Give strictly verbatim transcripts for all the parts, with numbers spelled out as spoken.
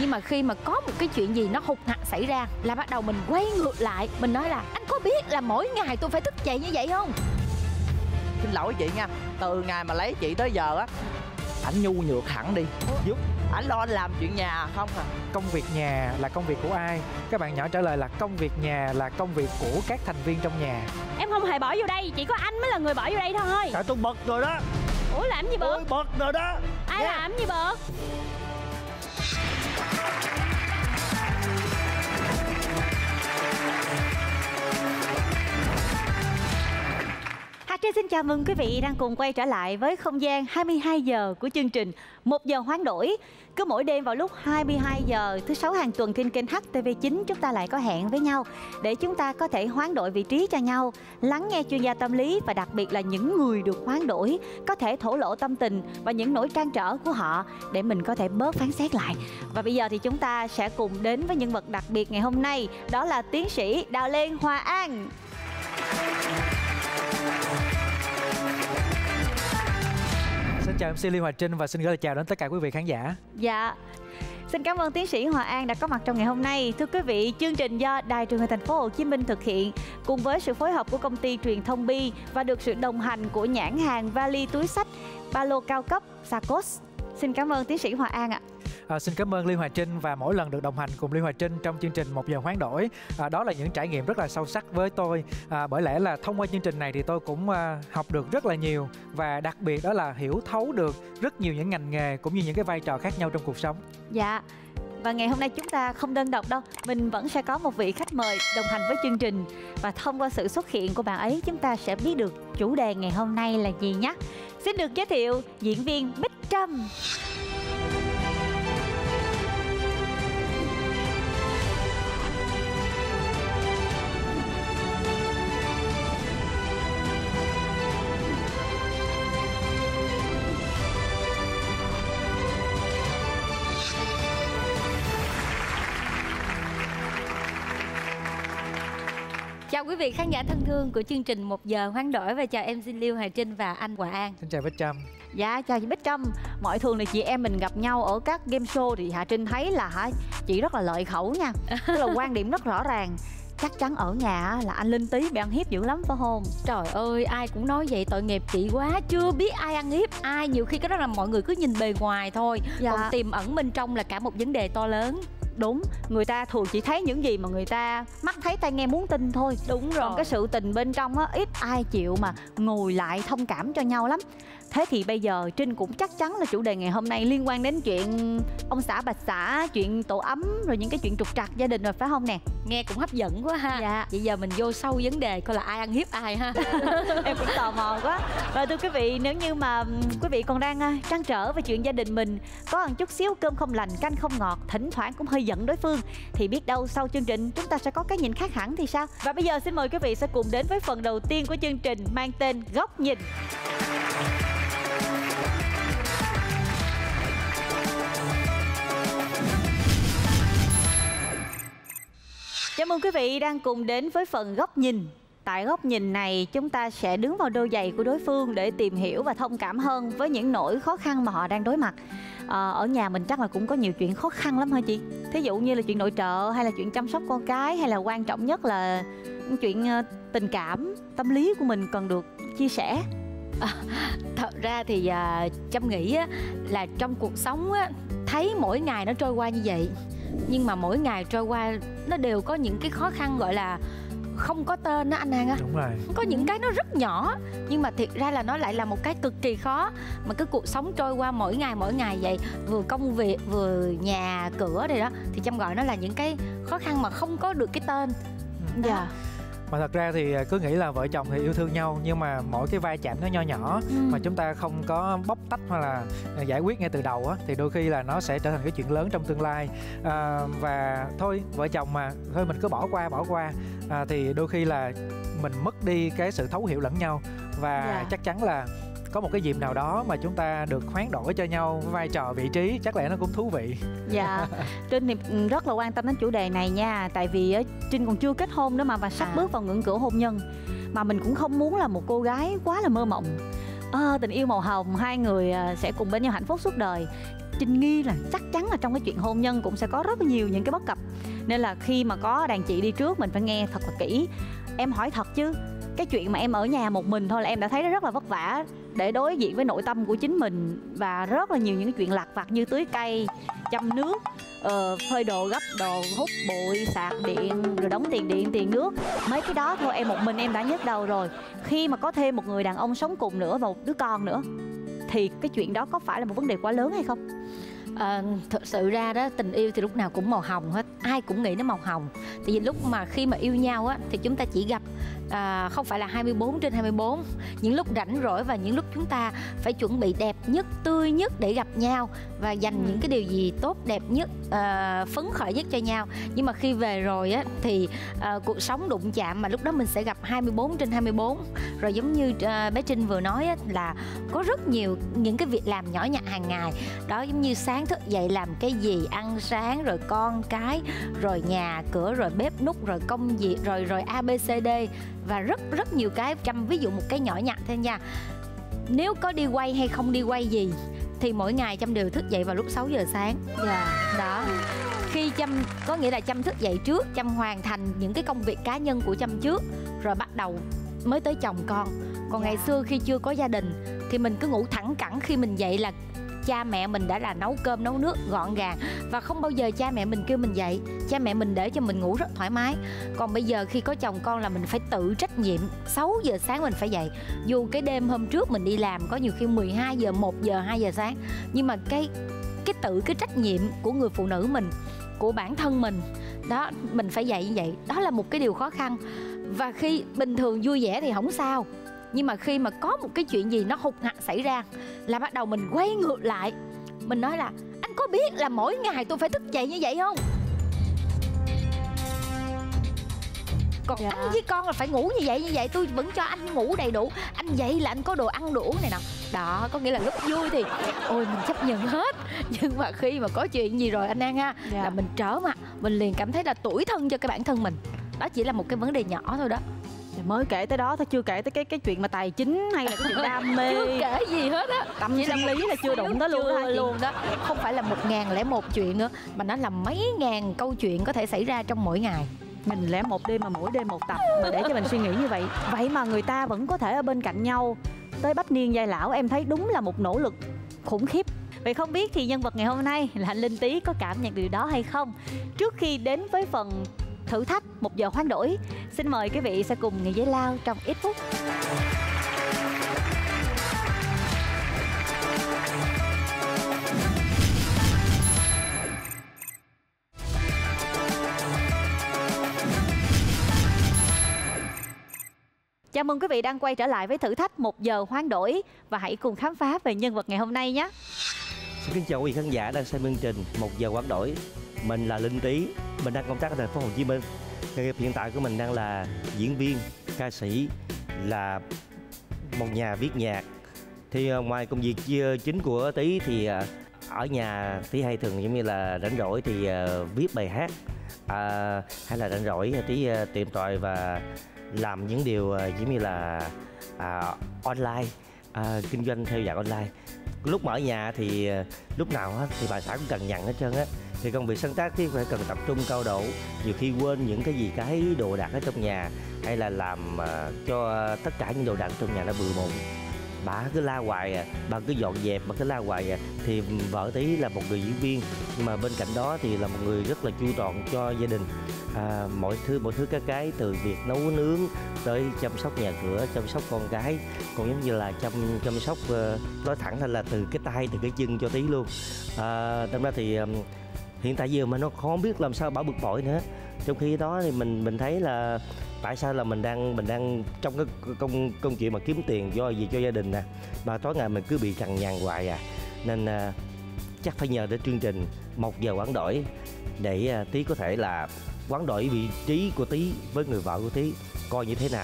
Nhưng mà khi mà có một cái chuyện gì nó hụt hặc xảy ra là bắt đầu mình quay ngược lại. Mình nói là anh có biết là mỗi ngày tôi phải thức dậy như vậy không? Xin lỗi chị nha, từ ngày mà lấy chị tới giờ á, ảnh nhu nhược hẳn đi. Giúp ảnh lo làm chuyện nhà không à. Công việc nhà là công việc của ai? Các bạn nhỏ trả lời là công việc nhà là công việc của các thành viên trong nhà. Em không hề bỏ vô đây, chỉ có anh mới là người bỏ vô đây thôi. Tại tôi bật rồi đó. Ủa làm gì bực? Tôi bật rồi đó. Ai yeah. làm gì bực? Hà Trinh xin chào mừng quý vị đang cùng quay trở lại với không gian hai mươi hai giờ của chương trình Một Giờ Hoán Đổi. Cứ mỗi đêm vào lúc hai mươi hai giờ thứ sáu hàng tuần trên kênh H T V chín, chúng ta lại có hẹn với nhau để chúng ta có thể hoán đổi vị trí cho nhau, lắng nghe chuyên gia tâm lý và đặc biệt là những người được hoán đổi có thể thổ lộ tâm tình và những nỗi trăn trở của họ để mình có thể bớt phán xét lại. Và bây giờ thì chúng ta sẽ cùng đến với nhân vật đặc biệt ngày hôm nay, đó là tiến sĩ Đào Lê Hòa An. Xin chào em xê Lê Hoài Trinh và xin gửi lời chào đến tất cả quý vị khán giả. Dạ. Xin cảm ơn tiến sĩ Hòa An đã có mặt trong ngày hôm nay. Thưa quý vị, chương trình do Đài Truyền hình Thành phố Hồ Chí Minh thực hiện cùng với sự phối hợp của công ty truyền thông Bi và được sự đồng hành của nhãn hàng vali túi xách ba lô cao cấp Sarkos. Xin cảm ơn tiến sĩ Hòa An ạ. À, xin cảm ơn Lê Hoài Trinh và mỗi lần được đồng hành cùng Lê Hoài Trinh trong chương trình Một Giờ Hoán Đổi, à, đó là những trải nghiệm rất là sâu sắc với tôi. À, bởi lẽ là thông qua chương trình này thì tôi cũng à, học được rất là nhiều và đặc biệt đó là hiểu thấu được rất nhiều những ngành nghề cũng như những cái vai trò khác nhau trong cuộc sống. Dạ. Và ngày hôm nay chúng ta không đơn độc đâu, mình vẫn sẽ có một vị khách mời đồng hành với chương trình. Và thông qua sự xuất hiện của bạn ấy, chúng ta sẽ biết được chủ đề ngày hôm nay là gì nhé. Xin được giới thiệu diễn viên Bích Trâm. Chào quý vị khán giả thân thương của chương trình Một Giờ Hoán Đổi và chào em xin Liêu Hà Trinh và anh Hòa An. Xin chào Bích Trâm. Dạ chào chị Bích Trâm. Mọi thường thì chị em mình gặp nhau ở các game show thì Hà Trinh thấy là hả chị rất là lợi khẩu nha. Tức là quan điểm rất rõ ràng. Chắc chắn ở nhà là anh Linh Tý bị ăn hiếp dữ lắm phải không? Trời ơi, ai cũng nói vậy, tội nghiệp chị quá. Chưa biết ai ăn hiếp ai. Nhiều khi cái đó là mọi người cứ nhìn bề ngoài thôi. Dạ. Còn tiềm ẩn bên trong là cả một vấn đề to lớn. Đúng, người ta thường chỉ thấy những gì mà người ta mắt thấy tai nghe muốn tin thôi. Đúng rồi. Còn cái sự tình bên trong á, ít ai chịu mà ngồi lại thông cảm cho nhau lắm. Thế thì bây giờ Trinh cũng chắc chắn là chủ đề ngày hôm nay liên quan đến chuyện ông xã bạch xã, chuyện tổ ấm, rồi những cái chuyện trục trặc gia đình rồi phải không nè? Nghe cũng hấp dẫn quá ha. Dạ. Bây giờ mình vô sâu vấn đề coi là ai ăn hiếp ai ha. Em cũng tò mò quá. Rồi thưa quý vị, nếu như mà quý vị còn đang trăn trở về chuyện gia đình mình, có một chút xíu cơm không lành, canh không ngọt, thỉnh thoảng cũng hơi giận đối phương, thì biết đâu sau chương trình chúng ta sẽ có cái nhìn khác hẳn thì sao? Và bây giờ xin mời quý vị sẽ cùng đến với phần đầu tiên của chương trình mang tên Góc Nhìn. Chào mừng quý vị đang cùng đến với phần Góc Nhìn. Tại góc nhìn này chúng ta sẽ đứng vào đôi giày của đối phương để tìm hiểu và thông cảm hơn với những nỗi khó khăn mà họ đang đối mặt. à, Ở nhà mình chắc là cũng có nhiều chuyện khó khăn lắm hả chị? Thí dụ như là chuyện nội trợ, hay là chuyện chăm sóc con cái, hay là quan trọng nhất là chuyện tình cảm, tâm lý của mình cần được chia sẻ. à, Thật ra thì à, Trâm nghĩ á, là trong cuộc sống á, thấy mỗi ngày nó trôi qua như vậy, nhưng mà mỗi ngày trôi qua nó đều có những cái khó khăn gọi là không có tên đó anh An á. Đúng rồi. Có những cái nó rất nhỏ nhưng mà thiệt ra là nó lại là một cái cực kỳ khó. Mà cái cuộc sống trôi qua mỗi ngày mỗi ngày vậy, vừa công việc vừa nhà cửa đây đó, thì Trâm gọi nó là những cái khó khăn mà không có được cái tên. Dạ. Yeah. Mà thật ra thì cứ nghĩ là vợ chồng thì yêu thương nhau, nhưng mà mỗi cái va chạm nó nho nhỏ ừ. mà chúng ta không có bóc tách hoặc là giải quyết ngay từ đầu á, thì đôi khi là nó sẽ trở thành cái chuyện lớn trong tương lai. à, Và thôi vợ chồng mà, thôi mình cứ bỏ qua bỏ qua à, thì đôi khi là mình mất đi cái sự thấu hiểu lẫn nhau. Và yeah. chắc chắn là có một cái dịp nào đó mà chúng ta được hoán đổi cho nhau vai trò vị trí, chắc lẽ nó cũng thú vị. Dạ. Trinh thì rất là quan tâm đến chủ đề này nha. Tại vì Trinh còn chưa kết hôn nữa mà, và sắp à. bước vào ngưỡng cửa hôn nhân. Mà mình cũng không muốn là một cô gái quá là mơ mộng. à, Tình yêu màu hồng, hai người sẽ cùng bên nhau hạnh phúc suốt đời. Trinh nghi là chắc chắn là trong cái chuyện hôn nhân cũng sẽ có rất nhiều những cái bất cập. Nên là khi mà có đàn chị đi trước mình phải nghe thật là kỹ. Em hỏi thật chứ, cái chuyện mà em ở nhà một mình thôi là em đã thấy nó rất là vất vả để đối diện với nội tâm của chính mình. Và rất là nhiều những cái chuyện lặt vặt như tưới cây, chăm nước, ờ, phơi đồ, gấp đồ, hút bụi, sạc điện, rồi đóng tiền điện, tiền nước. Mấy cái đó thôi em một mình em đã nhức đầu rồi. Khi mà có thêm một người đàn ông sống cùng nữa và một đứa con nữa thì cái chuyện đó có phải là một vấn đề quá lớn hay không? À, thực sự ra đó, tình yêu thì lúc nào cũng màu hồng hết, ai cũng nghĩ nó màu hồng. Tại vì lúc mà khi mà yêu nhau á thì chúng ta chỉ gặp à, không phải là hai mươi bốn trên hai mươi bốn. Những lúc rảnh rỗi và những lúc chúng ta phải chuẩn bị đẹp nhất, tươi nhất để gặp nhau và dành ừ. những cái điều gì tốt đẹp nhất, à, phấn khởi nhất cho nhau. Nhưng mà khi về rồi á thì à, cuộc sống đụng chạm mà lúc đó mình sẽ gặp hai mươi bốn trên hai mươi bốn. Rồi giống như à, bé Trinh vừa nói á, là có rất nhiều những cái việc làm nhỏ nhặt hàng ngày. Đó, giống như sáng thức dậy làm cái gì, ăn sáng, rồi con cái, rồi nhà cửa, rồi bếp núc, rồi công việc, rồi rồi a bê xê đê và rất rất nhiều cái. Trăm ví dụ một cái nhỏ nhặt thôi nha. Nếu có đi quay hay không đi quay gì thì mỗi ngày Trâm đều thức dậy vào lúc sáu giờ sáng. Dạ. Đó. Khi Trâm có nghĩa là Trâm thức dậy trước, Trâm hoàn thành những cái công việc cá nhân của Trâm trước, rồi bắt đầu mới tới chồng con. Còn dạ. ngày xưa khi chưa có gia đình thì mình cứ ngủ thẳng cẳng, khi mình dậy là cha mẹ mình đã là nấu cơm nấu nước gọn gàng và không bao giờ cha mẹ mình kêu mình dậy. Cha mẹ mình để cho mình ngủ rất thoải mái. Còn bây giờ khi có chồng con là mình phải tự trách nhiệm. Sáu giờ sáng mình phải dậy, dù cái đêm hôm trước mình đi làm có nhiều khi mười hai giờ, một giờ, hai giờ sáng, nhưng mà cái cái tự cái trách nhiệm của người phụ nữ mình, của bản thân mình đó, mình phải dậy như vậy. Đó là một cái điều khó khăn. Và khi bình thường vui vẻ thì không sao, nhưng mà khi mà có một cái chuyện gì nó hụt hặc xảy ra là bắt đầu mình quay ngược lại. Mình nói là anh có biết là mỗi ngày tôi phải thức dậy như vậy không? Còn dạ. anh với con là phải ngủ như vậy, như vậy tôi vẫn cho anh ngủ đầy đủ. Anh dậy là anh có đồ ăn đủ này nọ. Đó, có nghĩa là lúc vui thì ôi mình chấp nhận hết. Nhưng mà khi mà có chuyện gì rồi anh An ha, dạ. là mình trở mặt, mình liền cảm thấy là tủi thân cho cái bản thân mình. Đó chỉ là một cái vấn đề nhỏ thôi đó. Mới kể tới đó thôi, chưa kể tới cái cái chuyện mà tài chính hay là cái chuyện đam mê. Chưa kể gì hết á. Tâm sinh lý là chưa đụng tới luôn đó. Luôn đó. Không phải là một ngàn lẻ một chuyện nữa, mà nó là mấy ngàn câu chuyện có thể xảy ra trong mỗi ngày. Mình lẽ một đêm mà mỗi đêm một tập mà để cho mình suy nghĩ như vậy. Vậy mà người ta vẫn có thể ở bên cạnh nhau tới bách niên giai lão. Em thấy đúng là một nỗ lực khủng khiếp. Vậy không biết thì nhân vật ngày hôm nay là anh Linh Tý có cảm nhận điều đó hay không? Trước khi đến với phần thử thách một giờ hoán đổi, xin mời quý vị sẽ cùng nghỉ giải lao trong ít phút. Chào mừng quý vị đang quay trở lại với thử thách một giờ hoán đổi và hãy cùng khám phá về nhân vật ngày hôm nay nhé. Xin kính chào quý vị khán giả đang xem chương trình một giờ hoán đổi. Mình là Linh Tý, mình đang công tác ở thành phố Hồ Chí Minh. Nghề nghiệp hiện tại của mình đang là diễn viên, ca sĩ, là một nhà viết nhạc. Thì uh, ngoài công việc chính của Tý thì uh, ở nhà Tý hay thường giống như là rảnh rỗi thì uh, viết bài hát, uh, hay là rảnh rỗi Tý uh, tìm tòi và làm những điều uh, giống như là uh, online, uh, kinh doanh theo dạng online. Lúc mà ở nhà thì uh, lúc nào uh, thì bà xã cũng cần nhằn hết trơn á. Thì công việc sáng tác thì phải cần tập trung cao độ, nhiều khi quên những cái gì cái đồ đạc ở trong nhà, hay là làm uh, cho tất cả những đồ đạc trong nhà nó bừa bộn. Bà cứ la hoài à, bà cứ dọn dẹp, bà cứ la hoài à. Thì vợ Tý là một người diễn viên, nhưng mà bên cạnh đó thì là một người rất là chu toàn cho gia đình. À, mọi thứ mọi thứ các cái, từ việc nấu nướng tới chăm sóc nhà cửa, chăm sóc con cái, còn giống như là chăm chăm sóc uh, nói thẳng là từ cái tay từ cái chân cho Tý luôn. À, đâm ra thì um, hiện tại giờ mà nó không biết làm sao bảo bực bội nữa. Trong khi đó thì mình mình thấy là tại sao là mình đang mình đang trong cái công công chuyện mà kiếm tiền do gì cho gia đình nè, mà tối ngày mình cứ bị cằn nhằn hoài à. Nên uh, chắc phải nhờ đến chương trình một giờ hoán đổi để uh, Tý có thể là hoán đổi vị trí của Tý với người vợ của Tý coi như thế nào,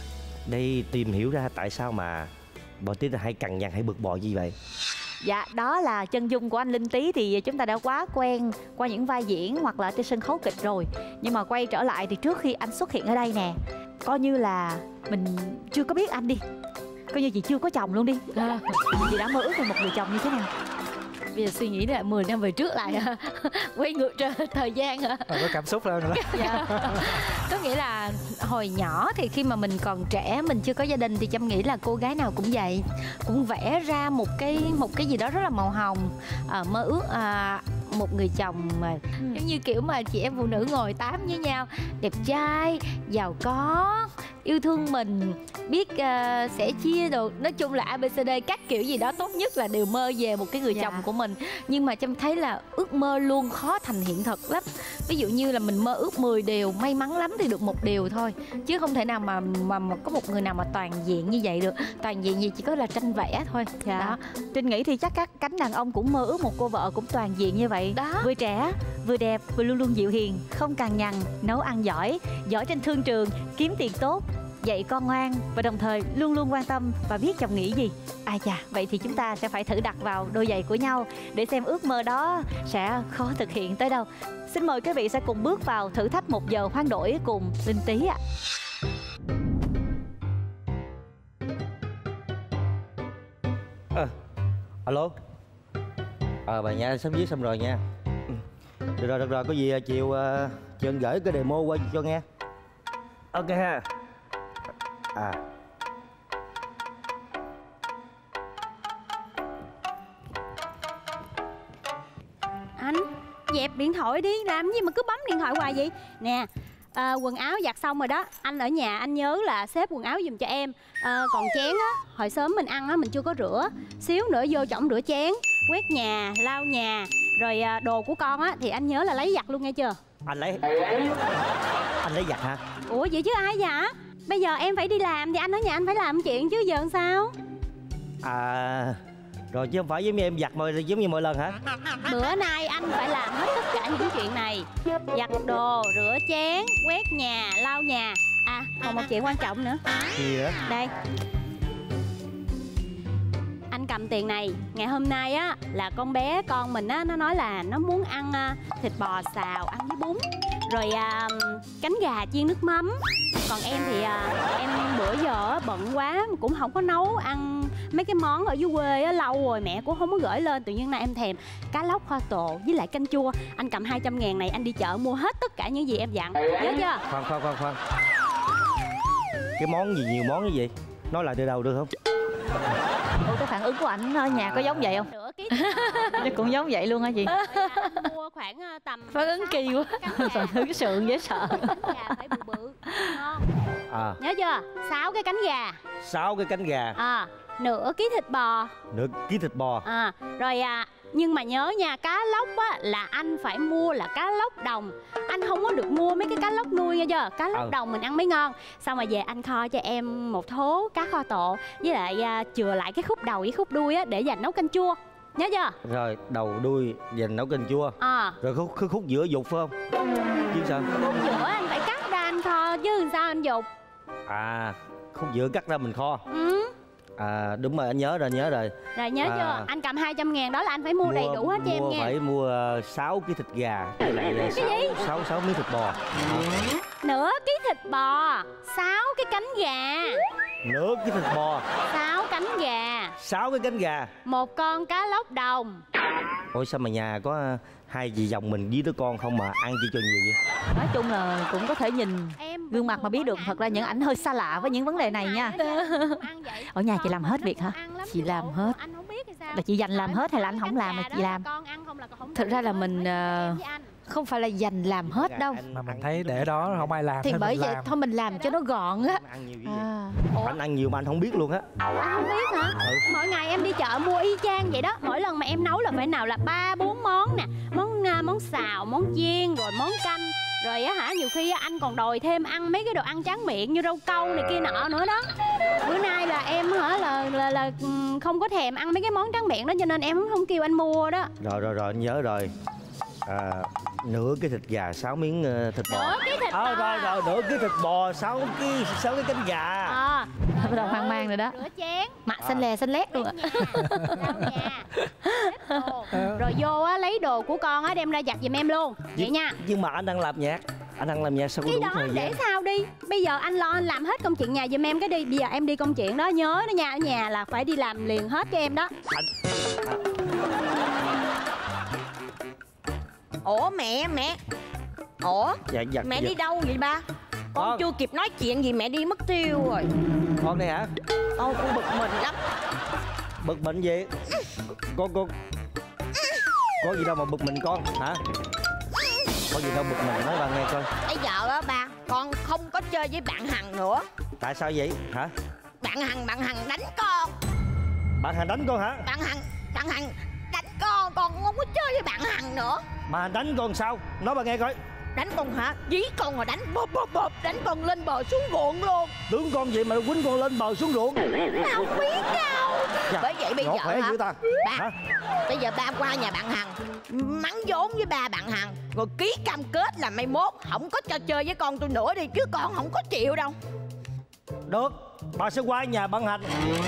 để tìm hiểu ra tại sao mà bọn Tý hay cằn nhằn hay bực bội như vậy. Dạ, đó là chân dung của anh Linh Tý. Thì chúng ta đã quá quen qua những vai diễn hoặc là trên sân khấu kịch rồi. Nhưng mà quay trở lại thì trước khi anh xuất hiện ở đây nè, coi như là mình chưa có biết anh đi, coi như chị chưa có chồng luôn đi, à, chị đã mơ ước về một người chồng như thế nào? bây giờ suy nghĩ lại mười năm về trước lại quay ngược trở thời gian hả? Rồi có cảm xúc lên nữa. Dạ. Có nghĩa là hồi nhỏ thì khi mà mình còn trẻ, mình chưa có gia đình thì Trâm nghĩ là cô gái nào cũng vậy, cũng vẽ ra một cái một cái gì đó rất là màu hồng, à, mơ ước à, một người chồng mà ừ. giống như kiểu mà chị em phụ nữ ngồi tám với nhau, đẹp trai, giàu có, yêu thương mình, biết uh, sẽ chia được, nói chung là a bê xê đê các kiểu gì đó, tốt nhất là đều mơ về một cái người dạ. chồng của mình. Nhưng mà Trâm thấy là ước mơ luôn khó thành hiện thực lắm. Ví dụ như là mình mơ ước mười điều, may mắn lắm thì được một điều thôi, chứ không thể nào mà mà, mà có một người nào mà toàn diện như vậy được. Toàn diện gì chỉ có là tranh vẽ thôi. Dạ. Đó. Trinh nghĩ thì chắc các cánh đàn ông cũng mơ ước một cô vợ cũng toàn diện như vậy đó, vừa trẻ vừa đẹp vừa luôn luôn dịu hiền, không cằn nhằn, nấu ăn giỏi, giỏi trên thương trường, kiếm tiền tốt, dạy con ngoan và đồng thời luôn luôn quan tâm và biết chồng nghĩ gì. Ai chà, vậy thì chúng ta sẽ phải thử đặt vào đôi giày của nhau để xem ước mơ đó sẽ khó thực hiện tới đâu. Xin mời quý vị sẽ cùng bước vào thử thách một giờ hoán đổi cùng Linh Tý ạ. À, alo. Ờ à, bà nha, sắp viết xong rồi nha. Được rồi, được rồi, có gì chiều uh, chiều anh gửi cái demo qua cho nghe. Ok ha. À. Anh dẹp điện thoại đi, làm gì mà cứ bấm điện thoại hoài vậy nè. À, quần áo giặt xong rồi đó, anh ở nhà anh nhớ là xếp quần áo giùm cho em. À, còn chén á, hồi sớm mình ăn á mình chưa có rửa, xíu nữa vô chổng rửa chén, quét nhà, lau nhà. Rồi à, đồ của con á thì anh nhớ là lấy giặt luôn nghe chưa? Anh lấy anh lấy giặt hả? Ủa vậy chứ ai dạ? Bây giờ em phải đi làm thì anh ở nhà anh phải làm chuyện chứ giờ làm sao? À, rồi chứ không phải giống như em giặt mà giống như mọi lần hả? Bữa nay anh phải làm hết tất cả những chuyện này: giặt đồ, rửa chén, quét nhà, lau nhà. À, còn một chuyện quan trọng nữa. Gì nữa? Đây, anh cầm tiền này. Ngày hôm nay á là con bé con mình á, nó nói là nó muốn ăn uh, thịt bò xào ăn với bún, rồi uh, cánh gà chiên nước mắm. Còn em thì uh, em bữa giờ bận quá cũng không có nấu ăn mấy cái món ở dưới quê á, lâu rồi mẹ cũng không có gửi lên. Tự nhiên nay em thèm cá lóc kho tộ với lại canh chua. Anh cầm hai trăm ngàn này anh đi chợ mua hết tất cả những gì em dặn, nhớ chưa? Khoan khoan khoan khoan, cái món gì nhiều món như vậy, nói lại từ đầu được không? Ủa, cái phản ứng của ảnh ở nhà có giống vậy không? Nửa ký cũng giống vậy luôn hả chị? mua khoảng tầm phản ứng kỳ quá. Phản ứng sượng dễ sợ. Gà phải bự bự ngon. À, Nhớ chưa? Sáu cái cánh gà. sáu cái cánh gà. À, nửa ký thịt bò. Nửa ký thịt bò. À, rồi à, nhưng mà nhớ nha, cá lóc á là anh phải mua là cá lóc đồng. Anh không có được mua mấy cái cá lóc nuôi nghe chưa? Cá lóc ừ. đồng mình ăn mới ngon. Xong rồi về anh kho cho em một thố cá kho tộ, với lại à, chừa lại cái khúc đầu với khúc đuôi á để dành nấu canh chua. Nhớ chưa? Rồi đầu đuôi dành nấu canh chua. À. Rồi khúc, khúc, khúc giữa dục phải không? Chứ sao? Khúc giữa anh phải cắt ra anh kho chứ sao anh dục. À, khúc giữa cắt ra mình kho. Ừ. À đúng rồi, anh nhớ rồi, nhớ rồi. Rồi nhớ à, chưa? Anh cầm hai trăm ngàn đó là anh phải mua, mua đầy đủ hết cho em nha. Phải mua sáu cái thịt gà với lại cái sáu, gì? sáu, sáu miếng thịt bò. Nửa ký thịt bò, sáu cái cánh gà. Nửa cái thịt bò, sáu cánh gà, sáu cái cánh gà, một con cá lóc đồng. Ôi sao mà nhà có hai dì dòng mình với đứa con không mà ăn chi cho nhiều vậy? Nói chung là cũng có thể nhìn em gương mặt mà biết được thật ra những ảnh hơi xa lạ với những vấn đề này nha. Ở nhà chị làm hết việc hả? Chị làm hết. Là chị dành làm hết hay là anh không làm mà chị làm? Thật ra là mình uh, không phải là dành làm hết đâu, mà mình thấy để đó không ai làm thì bởi vậy làm. thôi mình làm cho nó gọn á. À. Anh ăn nhiều mà anh không biết luôn á. Anh không biết hả? Ừ. Mỗi ngày em đi chợ mua y chang vậy đó. Mỗi lần mà em nấu là phải nào là ba bốn món nè, món món xào, món chiên, rồi món canh. Rồi á hả, nhiều khi anh còn đòi thêm ăn mấy cái đồ ăn tráng miệng như rau câu này kia nọ nữa đó. Bữa nay là em hả là là là không có thèm ăn mấy cái món tráng miệng đó cho nên em không kêu anh mua đó. Rồi rồi rồi, anh nhớ rồi. À, nửa cái thịt gà, sáu miếng uh, thịt bò. Nửa cái thịt bò. À, rồi rồi, nửa cái thịt bò, sáu cái sáu cái cánh gà. À, bắt đầu hoang mang rồi đó. Rửa chén. Mặt xanh lè xanh lét luôn ạ. Lau nhà. Rồi vô á lấy đồ của con á đem ra giặt giùm em luôn. Vậy nha. Nhưng mà anh đang làm nhạc. Anh đang làm nhạc sao có cái đủ đó thời gian. để sao đi. Bây giờ anh lo anh làm hết công chuyện nhà giùm em cái đi. Bây giờ em đi công chuyện đó nhớ đó nha, ở nhà là phải đi làm liền hết cho em đó. Anh... Ủa mẹ mẹ Ủa Dạ dạ mẹ dạ. đi đâu vậy ba? Con Con. chưa kịp nói chuyện gì mẹ đi mất tiêu rồi. Con đây hả? Ôi con bực mình lắm. Bực mình gì? Con con có gì đâu mà bực mình con hả? Có gì đâu bực mình, nói ba nghe coi. Bây giờ á ba, con không có chơi với bạn Hằng nữa. Tại sao vậy hả? Bạn Hằng bạn Hằng đánh con. Bạn Hằng đánh con hả? Bạn Hằng bạn Hằng đánh con, con không có chơi với bạn Hằng nữa. Mà đánh con sao? Nói ba nghe coi. Đánh con hả? Dí con mà đánh bóp bóp bóp, đánh con lên bờ xuống ruộng luôn. Tướng con vậy mà quýnh con lên bờ xuống ruộng. Không biết đâu. Dạ, Bởi vậy bây ngộ giờ khỏe hả? dữ ta. Ba, Hả? bây giờ ba qua nhà bạn Hằng mắng vốn với ba bạn Hằng, rồi ký cam kết là mai mốt không có cho chơi với con tôi nữa đi, chứ con không có chịu đâu. Được, bà sẽ qua nhà bạn Hằng.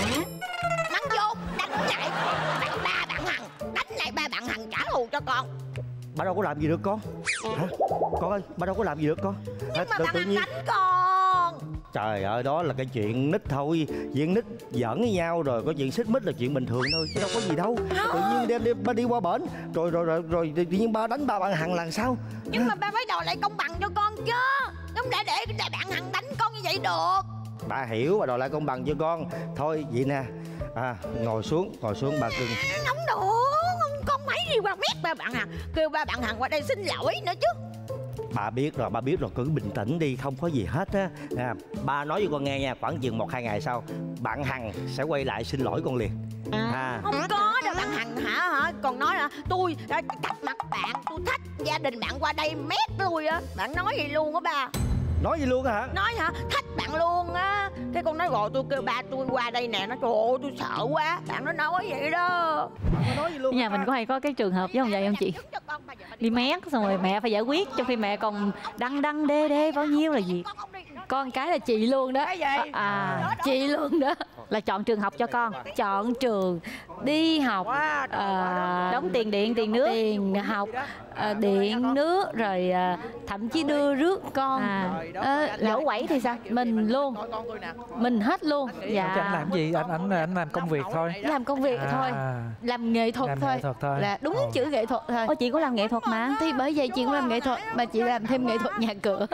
Mắng vốn, đánh lại, đánh ba bạn Hằng, đánh lại ba bạn Hằng trả thù cho con. Bà đâu có làm gì được con hả? Con ơi, bà đâu có làm gì được con hả? Nhưng mà Tự, bạn tự Hằng nhiên đánh con. trời ơi, đó là cái chuyện nít thôi. Chuyện nít giỡn với nhau rồi, có chuyện xích mích là chuyện bình thường thôi, chứ đâu có gì đâu. Tự nhiên đem, đem ba đi qua bển rồi rồi rồi rồi tự nhiên ba đánh ba bạn Hằng là sao? Nhưng mà ba phải đòi lại công bằng cho con chứ, không để để để bạn Hằng đánh con như vậy được. Bà hiểu, bà đòi lại công bằng cho con. Thôi vậy nè, à, ngồi xuống, ngồi xuống bà cưng. Không được, con mấy đi qua mét ba bạn Hằng, kêu ba bạn Hằng qua đây xin lỗi nữa chứ. Bà biết rồi, bà biết rồi, cứ bình tĩnh đi, không có gì hết á. À, ba nói với con nghe nha, khoảng chừng một hai ngày sau bạn Hằng sẽ quay lại xin lỗi con liền. À, Không có đâu bạn Hằng hả hả còn nói là tôi đã cặp mặt bạn, tôi thách gia đình bạn qua đây mét tôi á. Bạn nói gì luôn á ba? nói gì luôn á hả? Nói hả? Thách bạn luôn á. Cái con nói rồi tôi kêu ba tôi qua đây nè, nó trời ơi tôi sợ quá. Bạn nó nói vậy đó. Nói gì luôn? Nhà mình có hay có cái trường hợp giống vậy không chị? Đi mét xong rồi mẹ phải giải quyết, trong khi mẹ còn đăng đăng đê đê bao nhiêu là gì? Con cái là chị luôn đó. Cái gì? À, Chị luôn đó. là chọn trường học cho con, Chọn trường, đi học, Quá, trời ờ, đóng tiền điện, tiền nước. tiền học, ờ, điện nước, rồi ờ, thậm chí đưa rước con. À, Ờ, lỗ quẩy thì sao? mình luôn, mình hết luôn. Chứ anh Dạ, làm gì? Anh anh anh làm công việc thôi. làm công việc thôi, À, làm nghệ thuật làm thôi, nghệ thuật thôi. là đúng Ồ. chữ nghệ thuật thôi. Ô, chị có làm nghệ thuật mà. Thì bởi vậy chị cũng làm nghệ thuật, mà chị làm thêm nghệ thuật nhà cửa.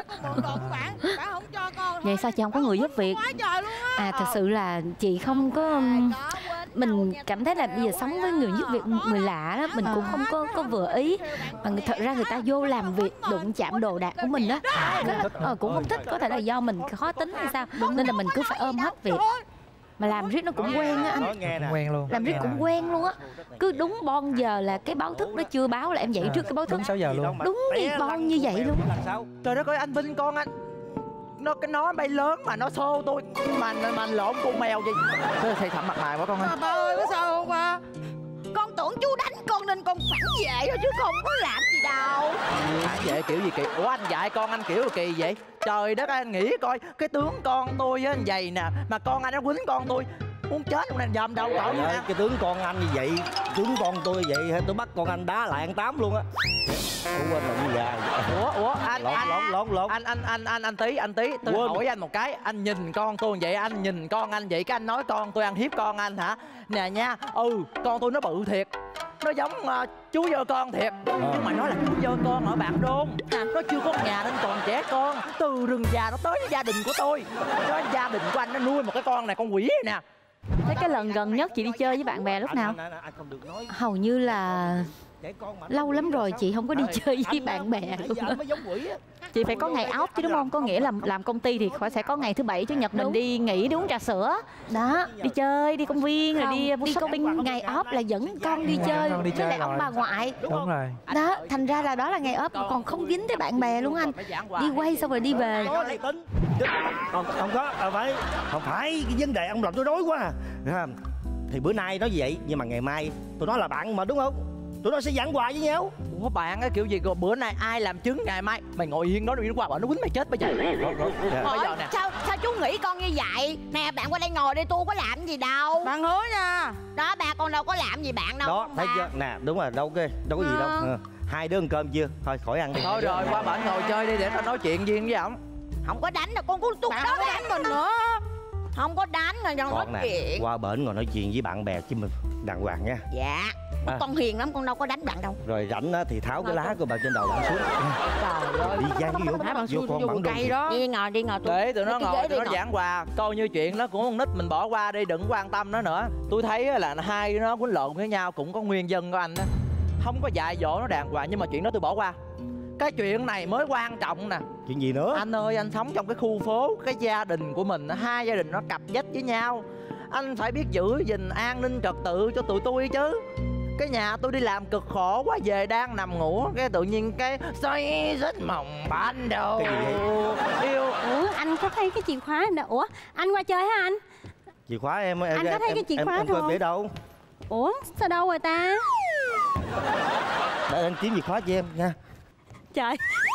Vậy sao chị không có người giúp việc? À, thật sự là chị không có um, mình cảm thấy là bây giờ sống với người giúp việc, người lạ đó, mình cũng không có có vừa ý, mà người- thật ra người ta vô làm việc đụng chạm đồ đạc của mình đó, ờ, cũng không thích. Có thể là do mình khó tính hay sao, nên là mình cứ phải ôm hết việc, mà làm riết nó cũng quen á anh. Nói nghe nè. Quen luôn. Làm riết cũng quen luôn á, cứ đúng bon giờ là cái báo thức nó chưa báo là em dậy trước cái báo thức. Đúng sáu giờ luôn. Đúng như bon như vậy luôn. Là sao? Trời đất ơi anh Vinh con anh, nó cái nó bay lớn mà nó xô tôi mà mà lộn con mèo gì. Thế thầy thầm mặt mày quá con ơi. Ba ơi có sao không ba? Con tưởng chú đánh con nên con phản vệ thôi chứ không có làm gì đâu. Phản vệ kiểu gì kỳ? Ủa anh dạy con anh kiểu kỳ vậy? Trời đất ơi, anh nghĩ coi cái tướng con tôi á vậy nè, mà con anh nó quýnh con tôi muốn chết luôn nè, dòm đâu cậu Trời ơi, nha. cái tướng con anh như vậy, tướng con tôi như vậy, tôi bắt con anh đá lại ăn tám luôn á. Ủa quên là như gà. Ủa ủa anh Lộn anh lộn lộn lộn. anh anh anh anh anh tí anh tí tôi Quên. hỏi anh một cái, anh nhìn con tôi vậy, anh nhìn con anh vậy, cái anh nói con tôi ăn hiếp con anh hả? Nè nha, ừ con tôi nó bự thiệt, nó giống uh, chú vợ con thiệt, nhưng mà nó là chú vợ con ở Bạn Đôn, nó chưa có nhà nên còn trẻ con, từ rừng già nó tới với gia đình của tôi, đó gia đình của anh nó nuôi một cái con này, con quỷ này nè. Thế cái lần gần nhất chị đi chơi với bạn bè lúc nào? Anh, anh, anh, anh không được nói. Hầu như là Trẻ con mà. lâu lắm rồi chị không có đi chơi với bạn bè Bây luôn giờ á. anh mới giống quỷ á. Chị phải có ngày off chứ đúng không? Có nghĩa là làm công ty thì phải sẽ có ngày thứ bảy chủ nhật mình Đúng. đi nghỉ, đi uống trà sữa, Đó, đi chơi, đi công viên rồi không, đi đi shopping. công ngày off là dẫn con đi Dẫn chơi con đi với chơi lại ông rồi. bà ngoại. Đúng rồi. Đó, thành ra là đó là ngày off mà còn không dính tới bạn bè luôn anh. Đi quay xong rồi đi về. Có này tính. Không, không có, à, phải không phải cái vấn đề ông làm tôi rối quá à. À, thì bữa nay nói vậy, nhưng mà ngày mai tôi nói là bạn mà đúng không? Tụi nó sẽ giảng hòa với nhau. Ủa bạn á kiểu gì rồi bữa nay ai làm chứng ngày mai mày ngồi yên đó đi qua bọn nó quýnh mày chết bây giờ. Dạ. Bây giờ Ủa, nè. sao sao chú nghĩ con như vậy? Nè bạn qua đây ngồi đi, tôi có làm gì đâu. Bạn hứa nha. Đó ba con đâu có làm gì bạn đâu. Đó, thấy ba. chưa? Nè, đúng rồi, đâu có đâu có gì đâu. Ờ. Ờ. Hai đứa ăn cơm chưa? Thôi khỏi ăn đi. Thôi rồi qua bển ngồi chơi đi để tao nói chuyện riêng với ổng. Không có đánh đâu, con cũng tôi Bạn đó không có đánh mình nữa. Không có đánh rồi, nói Con nè, chuyện. qua bển ngồi nói chuyện với bạn bè chứ mình đàng hoàng nha. Dạ. À. Con hiền lắm, con đâu có đánh bạn đâu. Rồi rảnh á thì tháo cái lá của bà trên đầu bạn xuống. Trời ơi. Đi Giang cái Hả, bạn vô xui con vô bắn cây đó. Đi ngồi đi ngồi tôi. Để tụi nó cái ngồi, ghế tụi đi nó ngồi. giảng hòa. Coi như chuyện nó cũng con nít mình bỏ qua đi, đừng quan tâm nó nữa. Tôi thấy là hai đứa nó quýnh lộn với nhau cũng có nguyên nhân của anh đó. Không có dạy dỗ nó đàng hoàng, nhưng mà chuyện đó tôi bỏ qua. Cái chuyện này mới quan trọng nè. Chuyện gì nữa? Anh ơi, anh sống trong cái khu phố, cái gia đình của mình, hai gia đình nó cặp vách với nhau. Anh phải biết giữ gìn an ninh trật tự cho tụi tôi chứ. Cái nhà tôi đi làm cực khổ quá, về đang nằm ngủ, cái tự nhiên cái xoay rất mỏng ban đầu yêu. Ủa anh có thấy cái chìa khóa đâu? Ủa anh qua chơi hả anh? Chìa khóa em em Anh có thấy em, cái chìa em, khóa em, không? em để đâu? Ủa sao đâu rồi ta? Để anh kiếm chìa khóa cho em nha. Trời.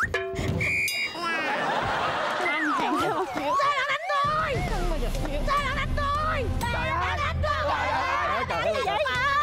Anh hẹn đâu? Sao lại đánh tôi? Sao lại đánh tôi? Sao lại đánh tôi? Trời ơi, trời ơi.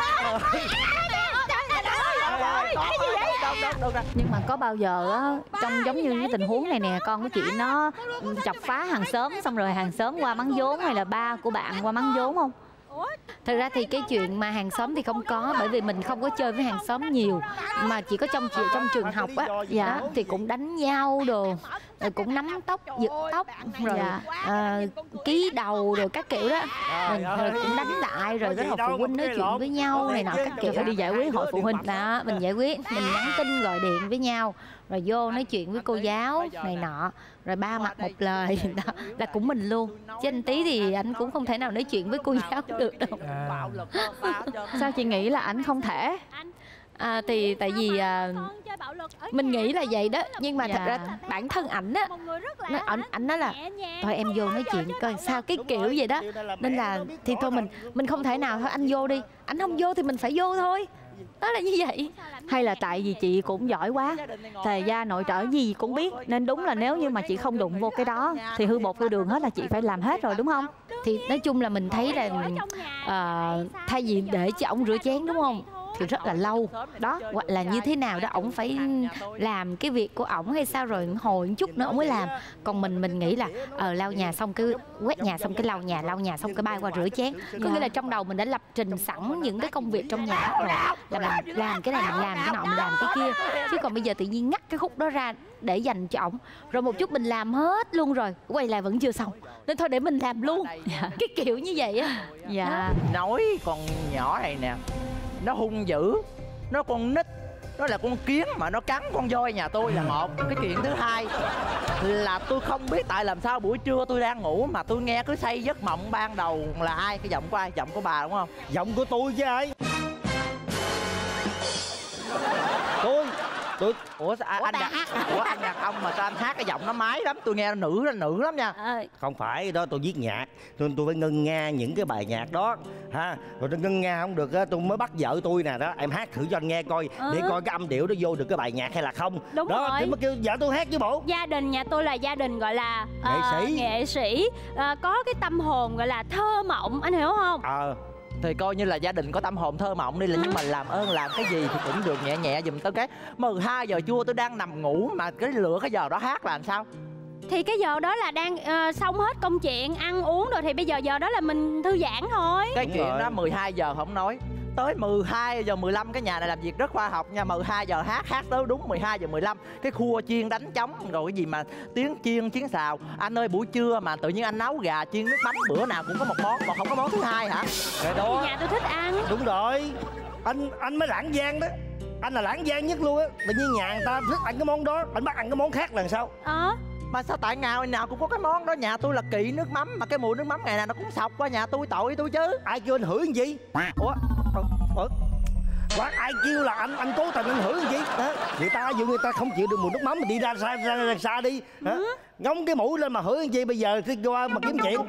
Nhưng mà có bao giờ á, trong giống như cái tình huống này nè, con của chị nó chọc phá hàng xóm, xong rồi hàng xóm qua mắng vốn, hay là ba của bạn qua mắng vốn không? Thực ra thì cái chuyện mà hàng xóm thì không có, bởi vì mình không có chơi với hàng xóm nhiều, mà chỉ có trong chị trong trường học á, dạ thì cũng đánh nhau đồ, rồi cũng nắm tóc giật tóc, rồi Dạ. à, ký đầu rồi các kiểu đó, rồi, rồi cũng đánh lại, rồi cái học phụ huynh nói chuyện với nhau này nọ các kiểu, phải đi giải quyết hội phụ huynh. đó, mình giải quyết, mình nhắn tin gọi điện với nhau, rồi vô nói chuyện với cô giáo này nọ, rồi ba mặt một lời đó là cũng mình luôn. Chứ anh Tí thì anh cũng không thể nào nói chuyện với cô giáo được đâu. À. Sao chị nghĩ là ảnh không thể? À, thì tại vì à, mình nghĩ là vậy đó, nhưng mà Dạ. thật ra bản thân ảnh á, nó- ảnh ảnh nói là thôi em vô nói chuyện coi sao, cái kiểu vậy đó, nên là thì thôi mình mình không thể nào thôi anh vô đi, anh không vô thì mình phải vô thôi, đó là như vậy. Hay là tại vì chị cũng giỏi quá, thề gia nội trợ gì cũng biết, nên đúng là nếu như mà chị không đụng vô cái đó thì hư bột hư đường hết là chị phải làm hết rồi, đúng không? Thì nói chung là mình thấy là à, thay vì để cho ổng rửa chén đúng không, thì rất là lâu đó, hoặc là như thế nào đó ổng phải làm cái việc của ổng hay sao, rồi hồi một chút nữa ổng mới làm. Còn mình mình nghĩ là ờ lau nhà xong cái quét nhà xong cái lau nhà, lau nhà xong cái bay qua rửa chén, có nghĩa là trong đầu mình đã lập trình sẵn những cái công việc trong nhà rồi, là mình làm cái này, mình làm cái nọ, mình làm cái kia. Chứ còn bây giờ tự nhiên ngắt cái khúc đó ra để dành cho ổng, rồi một chút mình làm hết luôn rồi quay lại vẫn chưa xong, nên thôi để mình làm luôn, cái kiểu như vậy á. Dạ. Nói con nhỏ này nè, nó hung dữ, nó con nít, nó là con kiến mà nó cắn con voi nhà tôi là một. Cái chuyện thứ hai là tôi không biết tại làm sao buổi trưa tôi đang ngủ mà tôi nghe cứ say giấc mộng ban đầu là ai, cái giọng của ai? Giọng của bà đúng không? Giọng của tôi chứ ai? Tôi tôi Ủa sao anh đặt Ủa anh đàn ông mà sao anh hát cái giọng nó mái lắm, tôi nghe nữ nữ lắm nha. Ờ, không phải đó, tôi viết nhạc nên tôi phải ngân nga những cái bài nhạc đó ha, rồi tôi ngân nga không được á tôi mới bắt vợ tôi nè, đó em hát thử cho anh nghe coi, để coi cái âm điệu nó vô được cái bài nhạc hay là không. Đúng đó rồi. thì mới kêu vợ tôi hát chứ bộ. gia đình nhà tôi là gia đình gọi là Nghệ ờ, sĩ. nghệ sĩ ờ, có cái tâm hồn gọi là thơ mộng, anh hiểu không? Ờ Thì coi như là gia đình có tâm hồn thơ mộng đi, là nhưng mà làm ơn làm cái gì thì cũng được nhẹ nhẹ giùm tao cái. mười hai giờ trưa tôi đang nằm ngủ mà cái lựa cái giờ đó hát là làm sao? Thì cái giờ đó là đang ờ, xong hết công chuyện ăn uống rồi, thì bây giờ giờ đó là mình thư giãn thôi. Cái Đúng chuyện rồi. đó mười hai giờ không nói, tới mười hai giờ mười lăm cái nhà này làm việc rất khoa học nha. Mười hai giờ hát, hát tới đúng mười hai giờ mười lăm cái khua chiên đánh trống, rồi cái gì mà tiếng chiên tiếng xào. Anh ơi buổi trưa mà tự nhiên anh nấu gà chiên nước mắm, bữa nào cũng có một món mà không có món thứ hai hả? cái Thì đó nhà tôi thích ăn. đúng rồi, anh anh mới lãng gian đó, anh là lãng gian nhất luôn á. Tự nhiên nhà người ta thích ăn cái món đó, anh bắt ăn cái món khác lần sau. Ờ Mà sao tại ngày nào cũng có cái món đó? Nhà tôi là kỵ nước mắm, mà cái mùi nước mắm ngày nào nó cũng sọc qua nhà tôi, tội tôi chứ. Ai kêu anh hửi gì? Ủa Ủa? Quá, ai kêu là anh anh cố tình anh hửi gì? Hả? Người ta ví dụ người ta không chịu được mùi nước mắm, mình đi ra xa ra, ra xa đi. Hả? Ngóng cái mũi lên mà hửi gì? Bây giờ thì qua mà kiếm chuyện.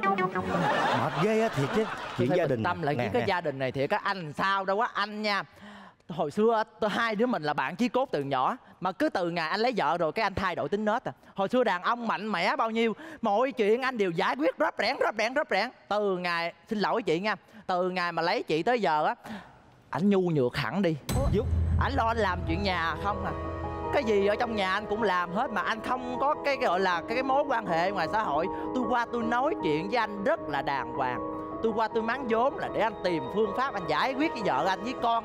Mệt ghê á, thiệt chứ. Chuyện gia đình tâm lại nè, với cái nè. gia đình này thiệt á. Anh sao đâu á anh nha. Hồi xưa tôi hai đứa mình là bạn chí cốt từ nhỏ, mà cứ từ ngày anh lấy vợ rồi cái anh thay đổi tính nết à. Hồi xưa đàn ông mạnh mẽ bao nhiêu, mọi chuyện anh đều giải quyết rớp rẽn rớp rẽn rớp rẽn. Từ ngày, xin lỗi chị nha, từ ngày mà lấy chị tới giờ á, ảnh nhu nhược hẳn đi. Giúp. Ảnh lo anh làm chuyện nhà không à, cái gì ở trong nhà anh cũng làm hết, mà anh không có cái, cái gọi là cái, cái mối quan hệ ngoài xã hội. Tôi qua tôi nói chuyện với anh rất là đàng hoàng, tôi qua tôi mắng vốn là để anh tìm phương pháp anh giải quyết với vợ anh với con anh.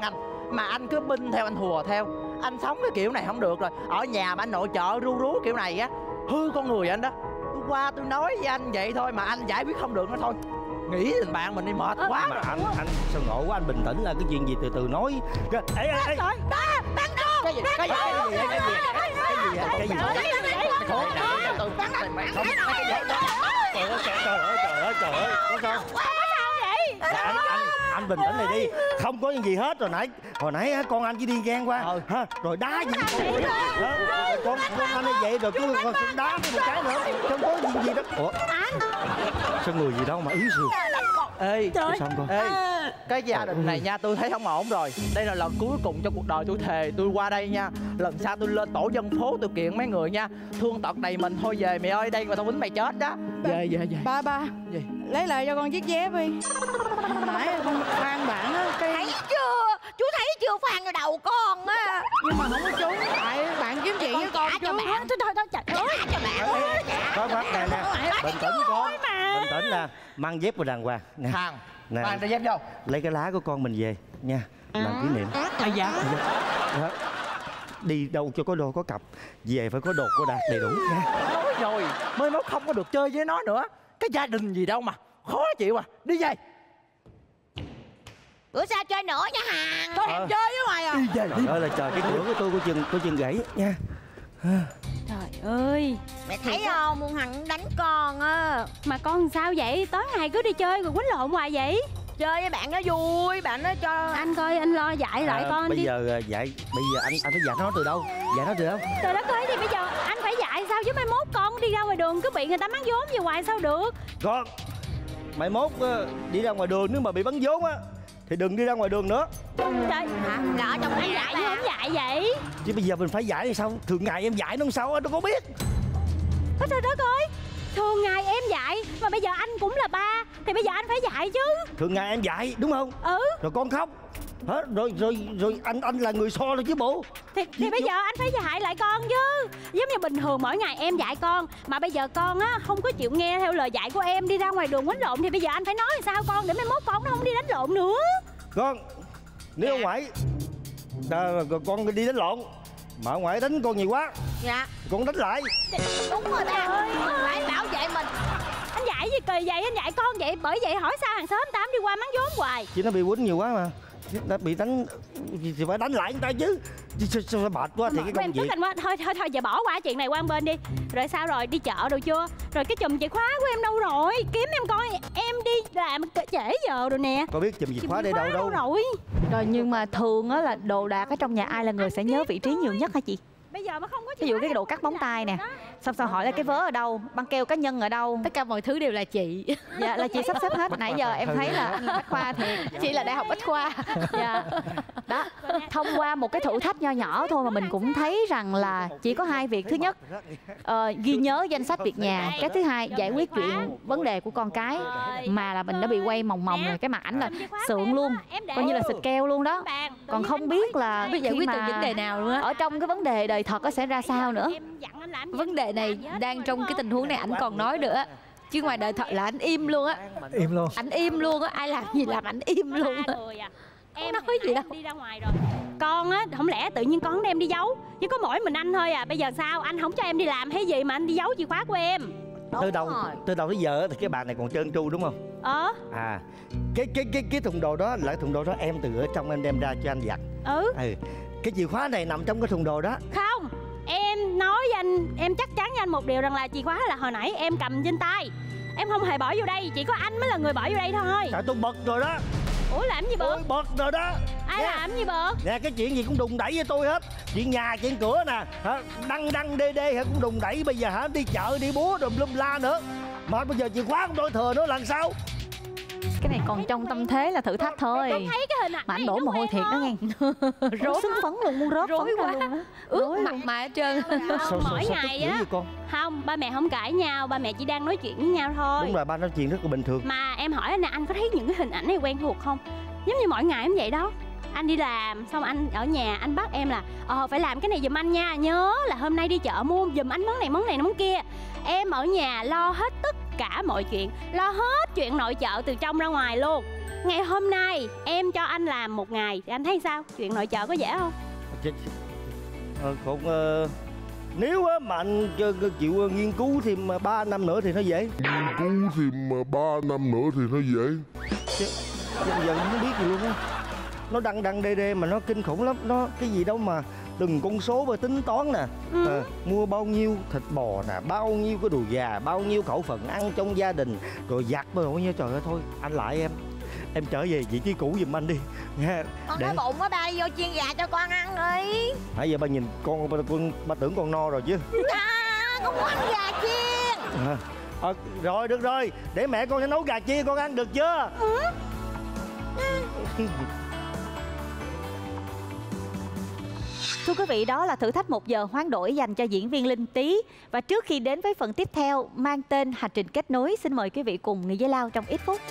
Mà anh cứ binh theo, anh hùa theo. Anh sống cái kiểu này không được rồi. Ở nhà mà anh nội trợ ru rú kiểu này á, hư con người anh đó. Tôi qua tôi nói với anh vậy thôi mà anh giải quyết không được nữa thôi. Nghĩ tình bạn mình đi mệt quá mà rồi. anh anh sao ngộ quá, anh bình tĩnh là cái chuyện gì từ từ nói. Ê ê ê. Ba, bắn cô. Cái gì? Cái gì? Cái gì? Cái gì? Cái gì? Cái gì? Thôi nè, từ bắn này mày không cái gì đó. Trời ơi trời ơi trời ơi trời ơi. Có sao? Anh anh anh bình tĩnh này đi, không có gì hết. Hồi nãy hồi nãy con anh chỉ đi ngang qua ừ. ha, rồi đá gì con con con anh như vậy rồi cứ con đá một cái nữa, không có gì gì đó. Ủa sao người gì đâu mà yếu xìu. Ê Trời. Xong con. Ê, cái gia đình này nha, tôi thấy không ổn rồi. Đây là lần cuối cùng trong cuộc đời tôi thề tôi qua đây nha. Lần sau tôi lên tổ dân phố tôi kiện mấy người nha. Thương tật đầy mình thôi về mày ơi, đây mà tao quýnh mày chết đó. Về về về. Ba ba Gì? lấy lại cho con chiếc dép đi. Nãy con khoan bạn á cái... Thấy chưa? Chú thấy chưa, Phan vào đầu con á. Nhưng mà không có trúng. Tại bạn kiếm chuyện với con cho chú. bạn. Thôi thôi thôi trời ơi. Trả cho bạn. Khoan khoan nè nè, bình tĩnh con, bình tĩnh nè, mang dép vào đàng hoàng nè. Thằng Nè. mang đôi dép vô. Lấy cái lá của con mình về nha, làm kỷ niệm. Ây da. Đó. Đi đâu cho có đồ có cặp, về phải có đồ có đạt đầy đủ nha. Nói rồi, mới nói không có được chơi với nó nữa. Cái gia đình gì đâu mà khó chịu à. Đi về. Bữa sau chơi nữa nha Hằng. Thôi em chơi với mày à. Đi về đi. Trời ơi là trời, cái cửa của tôi có chừng có chừng gãy nha. Trời ơi, Mẹ thấy không, Muôn Hằng đánh con á. mà con sao vậy? Tối ngày cứ đi chơi rồi quýnh lộn hoài vậy? Chơi với bạn nó vui, bạn nó cho... Anh coi anh lo dạy lại À, con bây đi. giờ à, dạy bây giờ anh anh phải dạy nó từ đâu? Dạy nó từ đâu? Trời đất ơi, thì bây giờ anh phải dạy sao chứ mai mốt con đi ra ngoài đường cứ bị người ta mắng vốn về hoài sao được? Con, mai mốt à, đi ra ngoài đường nếu mà bị bắn vốn á thì đừng đi ra ngoài đường nữa. Trời, Hả? Là ở trong anh nhà dạy như bà. không dạy vậy? Chứ bây giờ mình phải dạy thì sao? Thường ngày em dạy nó làm sao anh đâu có biết. Ôi trời đất ơi, thường ngày em dạy mà bây giờ anh cũng là ba thì bây giờ anh phải dạy chứ. Thường ngày em dạy đúng không? Ừ. Rồi con khóc. Hả? Rồi rồi rồi anh anh là người so rồi chứ bộ. Thì, thì bây giờ anh phải dạy lại con chứ. Giống như bình thường mỗi ngày em dạy con, mà bây giờ con á không có chịu nghe theo lời dạy của em, đi ra ngoài đường quýnh lộn, thì bây giờ anh phải nói làm sao con để mai mốt con nó không đi đánh lộn nữa. Con, nếu ở ngoài à, con đi đánh lộn mà ở ngoài đánh con nhiều quá, Dạ. con đánh lại. Đúng rồi ba. Phải bảo vệ mình. Anh dạy gì kỳ vậy? Anh dạy con vậy, bởi vậy hỏi sao hàng xóm tám đi qua mắng vốn hoài. Chứ nó bị quýnh nhiều quá mà, nó bị đánh thì phải đánh lại người ta chứ. Sao, sao mệt quá thì cái Em công tức việc. anh quá, thôi thôi thôi giờ bỏ qua chuyện này qua một bên đi. Rồi sao rồi, đi chợ rồi chưa? Rồi cái chùm chìa khóa của em đâu rồi? Kiếm em coi, em đi làm trễ giờ rồi nè. Con biết chùm chìa khóa đây đâu đâu. rồi? Rồi nhưng mà thường á là đồ đạc ở trong nhà ai là người sẽ nhớ vị trí nhiều nhất hả chị? Bây giờ mà không có Ví dụ cái đồ cắt móng tay nè, xong sau hỏi là cái vớ ở đâu, băng keo cá nhân ở đâu. Tất cả mọi thứ đều là chị. Dạ là chị sắp xếp hết. Nãy giờ em thấy là anh là bách khoa thiệt. Chị là đại học bách khoa. Dạ. Đó, thông qua một cái thử thách nho nhỏ thôi mà mình cũng thấy rằng là chỉ có hai việc. Thứ nhất, ờ, ghi nhớ danh sách việc nhà. Cái thứ hai, giải quyết chuyện vấn đề của con cái. Mà là mình đã bị quay mòng mòng rồi, cái mặt ảnh là sượng luôn, coi như là xịt keo luôn đó. Còn không biết là Biết giải khi quyết mà từ vấn đề nào luôn á. ở trong cái vấn đề đời thật nó sẽ ra sao nữa. Vấn đề này đang trong cái tình huống này ảnh còn nói nữa, chứ ngoài đời thật là ảnh im luôn á. Im luôn. Ảnh im luôn á, ai làm gì làm ảnh im luôn á. Em nói gì đâu. đi ra ngoài rồi. Con á, không lẽ tự nhiên con đem đi giấu? Chứ có mỗi mình anh thôi à. Bây giờ sao? Anh không cho em đi làm hay gì mà anh đi giấu chìa khóa của em? Từ đầu từ đầu tới giờ thì cái bàn này còn trơn tru đúng không? Ờ. À, cái cái cái cái thùng đồ đó là cái thùng đồ đó em từ ở trong em đem ra cho anh giặt. Ừ. Ừ. Cái chìa khóa này nằm trong cái thùng đồ đó. Không, em nói với anh, em chắc chắn với anh một điều rằng là chìa khóa là hồi nãy em cầm trên tay. Em không hề bỏ vô đây, chỉ có anh mới là người bỏ vô đây thôi. Trời, tôi bật rồi đó. Ủa làm gì bực? Tôi bật rồi đó. Ai Nè. làm gì bực? Nè, cái chuyện gì cũng đùng đẩy với tôi hết. Chuyện nhà, chuyện cửa nè, hả? Đăng đăng đê đê hả cũng đùng đẩy. Bây giờ hả đi chợ đi búa đùm lum la nữa. Mà bây giờ chìa khóa cũng đôi thừa nữa làm sao? Cái này còn trong tâm thế là thử thách thôi. Con thấy cái hình ảnh Mà anh này đổ nó mồ hôi quen thiệt đó không? nghe. Rối xứng phấn luôn, muốn rớt Rối phấn ra quá. luôn á. Ướt mặt mà hết trơn. Sao, Mỗi sao, ngày tức dữ á. vậy con? Không, ba mẹ không cãi nhau, ba mẹ chỉ đang nói chuyện với nhau thôi. Đúng rồi, ba nói chuyện rất là bình thường. Mà em hỏi anh nè, anh có thấy những cái hình ảnh này quen thuộc không? Giống như mỗi ngày em vậy đó. Anh đi làm xong anh ở nhà anh bắt em là ờ phải làm cái này giùm anh nha, nhớ là hôm nay đi chợ mua giùm anh món này món này món kia. Em ở nhà lo hết tất cả mọi chuyện, lo hết chuyện nội trợ từ trong ra ngoài luôn. Ngày hôm nay em cho anh làm một ngày thì anh thấy sao? Chuyện nội trợ có dễ không? Ờ, cũng uh, nếu á, mà anh chịu nghiên cứu thêm ba năm nữa thì nó dễ. Nghiên cứu thêm ba năm nữa thì nó dễ. Chứ, chứ giờ không biết gì luôn á. Nó đăng đăng đê đê mà nó kinh khủng lắm. Nó cái gì đâu mà từng con số và tính toán nè. Ừ. À, mua bao nhiêu thịt bò nè, bao nhiêu cái đùi gà, bao nhiêu khẩu phần ăn trong gia đình, rồi giặt bao nhiêu. Trời ơi, thôi anh lại em em trở về vị trí cũ giùm anh đi nha. Con để... đói bụng á, ba đi vô chiên gà cho con ăn đi. Nãy giờ ba nhìn con ba, con, ba tưởng con no rồi chứ. À, con muốn ăn gà chiên. À, à, rồi được rồi, để mẹ con sẽ nấu gà chiên con ăn được chưa? Ừ. Thưa quý vị, đó là thử thách một giờ hoán đổi dành cho diễn viên Linh Tý. Và trước khi đến với phần tiếp theo mang tên Hành trình kết nối, xin mời quý vị cùng nghỉ giải lao trong ít phút.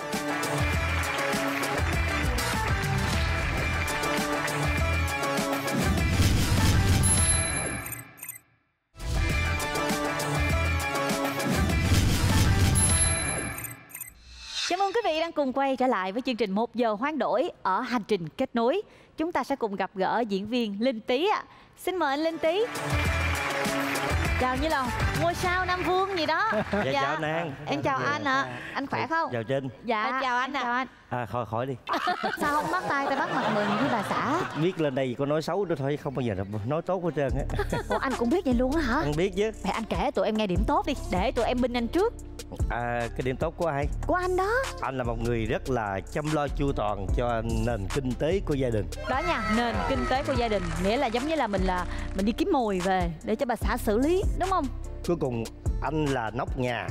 Chào mừng quý vị đang cùng quay trở lại với chương trình một giờ hoán đổi ở Hành trình kết nối. Chúng ta sẽ cùng gặp gỡ diễn viên Linh Tý ạ. À. Xin mời anh Linh Tý. Chào như là ngôi sao Nam Vương gì đó. Dạ, dạ chào Nang. Em chào anh ạ. À. Anh khỏe không? Chào Trinh. Dạ em chào anh ạ. Chào anh. À khỏi khỏi đi. Sao không bắt tay tay bắt mặt mừng với bà xã? Biết lên đây có nói xấu nữa thôi, không bao giờ nói tốt hết trơn á. Ủa anh cũng biết vậy luôn á hả? Anh biết chứ. Mẹ anh kể tụi em nghe điểm tốt đi, để tụi em binh anh trước. À, cái điểm tốt của ai? Của anh đó. Anh là một người rất là chăm lo chu toàn cho nền kinh tế của gia đình. Đó nha, nền kinh tế của gia đình nghĩa là giống như là mình là mình đi kiếm mồi về để cho bà xã xử lý, đúng không? Cuối cùng anh là nóc nhà.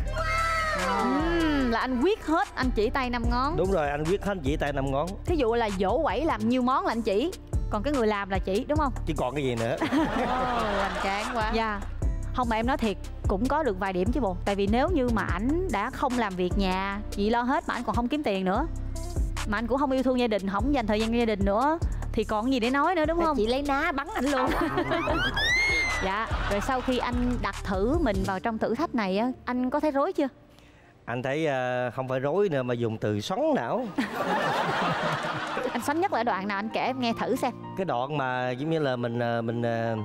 Uhm, là anh quyết hết, anh chỉ tay năm ngón. Đúng rồi, anh quyết hết chỉ tay năm ngón. Thí dụ là dỗ quẩy làm nhiêu món là anh chỉ, còn cái người làm là chỉ, đúng không? Chứ còn cái gì nữa. Hoành tráng quá. Dạ. Không mà em nói thiệt, cũng có được vài điểm chứ bộ. Tại vì nếu như mà ảnh đã không làm việc nhà, chị lo hết mà ảnh còn không kiếm tiền nữa, mà anh cũng không yêu thương gia đình, không dành thời gian cho gia đình nữa, thì còn gì để nói nữa, đúng không? Chị lấy ná bắn ảnh luôn. Dạ, rồi sau khi anh đặt thử mình vào trong thử thách này á, anh có thấy rối chưa? Anh thấy uh, không phải rối nữa mà dùng từ xoắn não. Anh xoắn nhất là đoạn nào, anh kể em nghe thử xem. Cái đoạn mà giống như là mình mình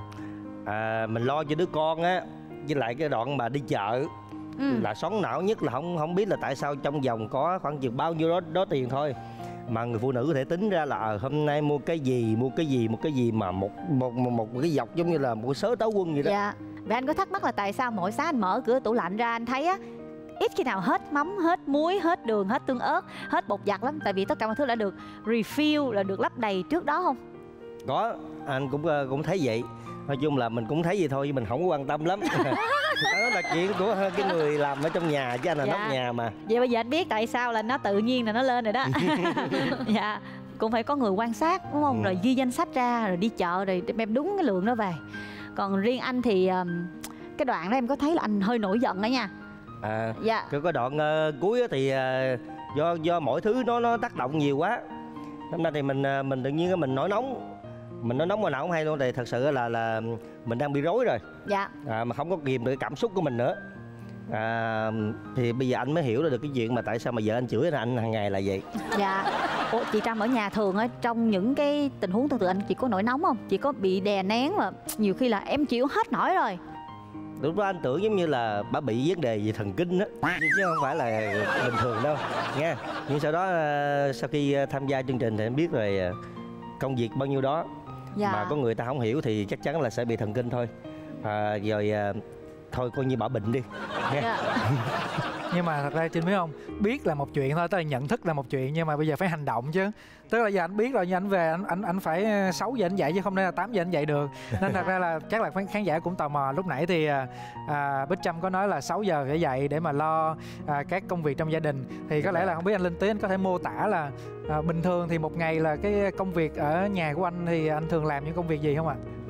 à, mình lo cho đứa con á, với lại cái đoạn mà đi chợ. Ừ. Là xoắn não nhất là không không biết là tại sao trong vòng có khoảng chừng bao nhiêu đó đó tiền thôi mà người phụ nữ có thể tính ra là hôm nay mua cái gì mua cái gì một cái gì mà một một một, một cái dọc giống như là một cái sớ táo quân vậy đó. Dạ. Và anh có thắc mắc là tại sao mỗi sáng anh mở cửa tủ lạnh ra anh thấy á, ít khi nào hết mắm, hết muối, hết đường, hết tương ớt, hết bột giặt lắm. Tại vì tất cả mọi thứ đã được refill, là được lắp đầy trước đó không? Có, anh cũng cũng thấy vậy. Nói chung là mình cũng thấy vậy thôi, nhưng mình không có quan tâm lắm. Đó là chuyện của cái người làm ở trong nhà chứ anh là dạ. Nóc nhà mà. Vậy bây giờ anh biết tại sao là nó tự nhiên là nó lên rồi đó. Dạ, cũng phải có người quan sát đúng không? Ừ. Rồi ghi danh sách ra, rồi đi chợ, rồi đem đúng cái lượng đó về. Còn riêng anh thì cái đoạn đó em có thấy là anh hơi nổi giận đó nha. À, dạ. Cái đoạn uh, cuối thì uh, do do mỗi thứ nó nó tác động nhiều quá. Hôm nay thì mình uh, mình tự nhiên mình nổi nóng. Mình nói nóng mà nào không hay luôn, thì thật sự là là mình đang bị rối rồi. Dạ. À, mà không có kìm được cái cảm xúc của mình nữa. À, thì bây giờ anh mới hiểu được cái chuyện mà tại sao mà vợ anh chửi anh hàng ngày là vậy. Dạ. Ủa, chị Trâm ở nhà thường á, trong những cái tình huống tương tự anh, chị có nổi nóng không? Chị có bị đè nén mà nhiều khi là em chịu hết nổi rồi? Lúc đó anh tưởng giống như là bà bị vấn đề về thần kinh á, chứ không phải là bình thường đâu nha. Nhưng sau đó sau khi tham gia chương trình thì em biết rồi, công việc bao nhiêu đó. Dạ. Mà có người ta không hiểu thì chắc chắn là sẽ bị thần kinh thôi. À, rồi à, thôi coi như bỏ bệnh đi. Dạ. Nhưng mà thật ra Trinh biết không, biết là một chuyện thôi, tức là nhận thức là một chuyện, nhưng mà bây giờ phải hành động chứ. Tức là giờ anh biết rồi, nhưng anh về anh anh anh phải sáu giờ anh dậy chứ không thể là tám giờ anh dậy được. Nên thật ra là chắc là khán giả cũng tò mò. Lúc nãy thì à, Bích Trâm có nói là sáu giờ phải dậy để mà lo à, các công việc trong gia đình. Thì có lẽ là không biết anh Linh Tý anh có thể mô tả là à, bình thường thì một ngày là cái công việc ở nhà của anh thì anh thường làm những công việc gì không ạ? À?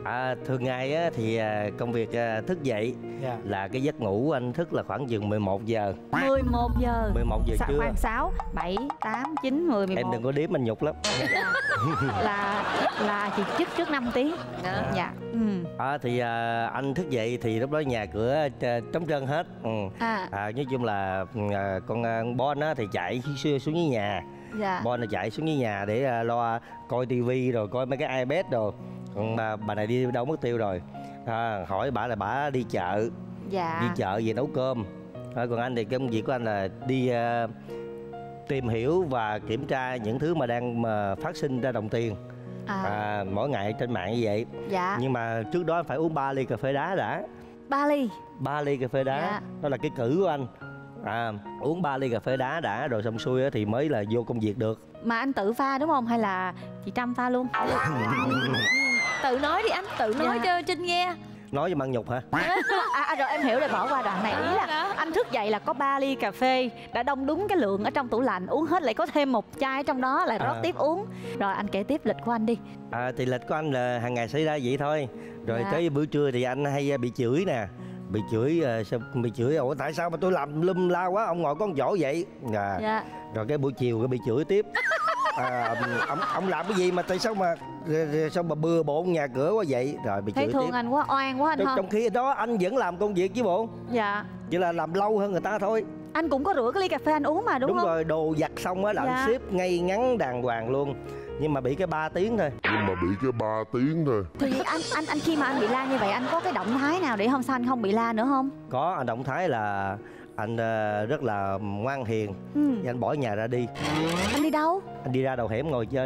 À, thường ngày á, thì à, công việc à, thức dậy Dạ. là cái giấc ngủ anh thức là khoảng chừng mười một giờ. mười một giờ. mười một giờ Sa- trưa. Khoảng sáu, bảy, tám, chín, mười, mười một. Em đừng có đếm anh nhục lắm. Là là chị chức trước năm tiếng. Đó. Dạ. Ừ. À, thì à, anh thức dậy thì lúc đó nhà cửa à, trống trơn hết. Ừ. À. À, nói chung là à, con à, Bon á, thì chạy xuống xuống dưới nhà. Dạ. Bon là chạy xuống dưới nhà để à, lo coi tivi rồi coi mấy cái iPad rồi. Còn bà, bà này đi đâu mất tiêu rồi. À, hỏi bà là bà đi chợ. Dạ. Đi chợ về nấu cơm. À, còn anh thì công việc của anh là đi à, tìm hiểu và kiểm tra những thứ mà đang mà phát sinh ra đồng tiền. À. À, mỗi ngày trên mạng như vậy. Dạ. Nhưng mà trước đó anh phải uống ba ly cà phê đá đã. Ba ly. ba ly cà phê đá. Dạ. Đó là cái cử của anh. À, uống ba ly cà phê đá đã rồi xong xuôi á thì mới là vô công việc được. Mà anh tự pha đúng không? Hay là chị Trâm pha luôn? Tự nói đi anh, tự nói Dạ. cho Trinh nghe. Nói cho mang nhục hả? À, à rồi em hiểu rồi, bỏ qua đoạn này. Ý là anh thức dậy là có ba ly cà phê đã đông đúng cái lượng ở trong tủ lạnh, uống hết lại có thêm một chai ở trong đó lại rót À. tiếp uống. Rồi anh kể tiếp lịch của anh đi. À, thì lịch của anh là hàng ngày xảy ra vậy thôi. Rồi Dạ. tới bữa trưa thì anh hay bị chửi nè. Bị chửi uh, sao bị chửi ủa tại sao mà tôi làm lum la quá, ông ngồi có một chỗ vậy. À, Dạ. rồi cái buổi chiều cái bị chửi tiếp. À, ông ông làm cái gì mà tại sao mà sao mà bừa bộn nhà cửa quá vậy, rồi bị Thấy chửi thương tiếp. anh quá, oan quá anh trong, ha. trong khi đó anh vẫn làm công việc chứ bộ, Dạ. chỉ là làm lâu hơn người ta thôi. Anh cũng có rửa cái ly cà phê anh uống mà đúng, Đúng không? rồi, đồ giặt xong á là Dạ. anh xếp ngay ngắn đàng hoàng luôn, nhưng mà bị cái ba tiếng thôi. Nhưng mà bị cái ba tiếng thôi. Thì anh anh anh khi mà anh bị la như vậy anh có cái động thái nào để hôm sau anh không bị la nữa không? Có, anh động thái là anh ờ, rất là ngoan hiền. Ừ. Thì anh bỏ nhà ra đi. Anh đi đâu? Anh đi ra đầu hẻm ngồi chơi.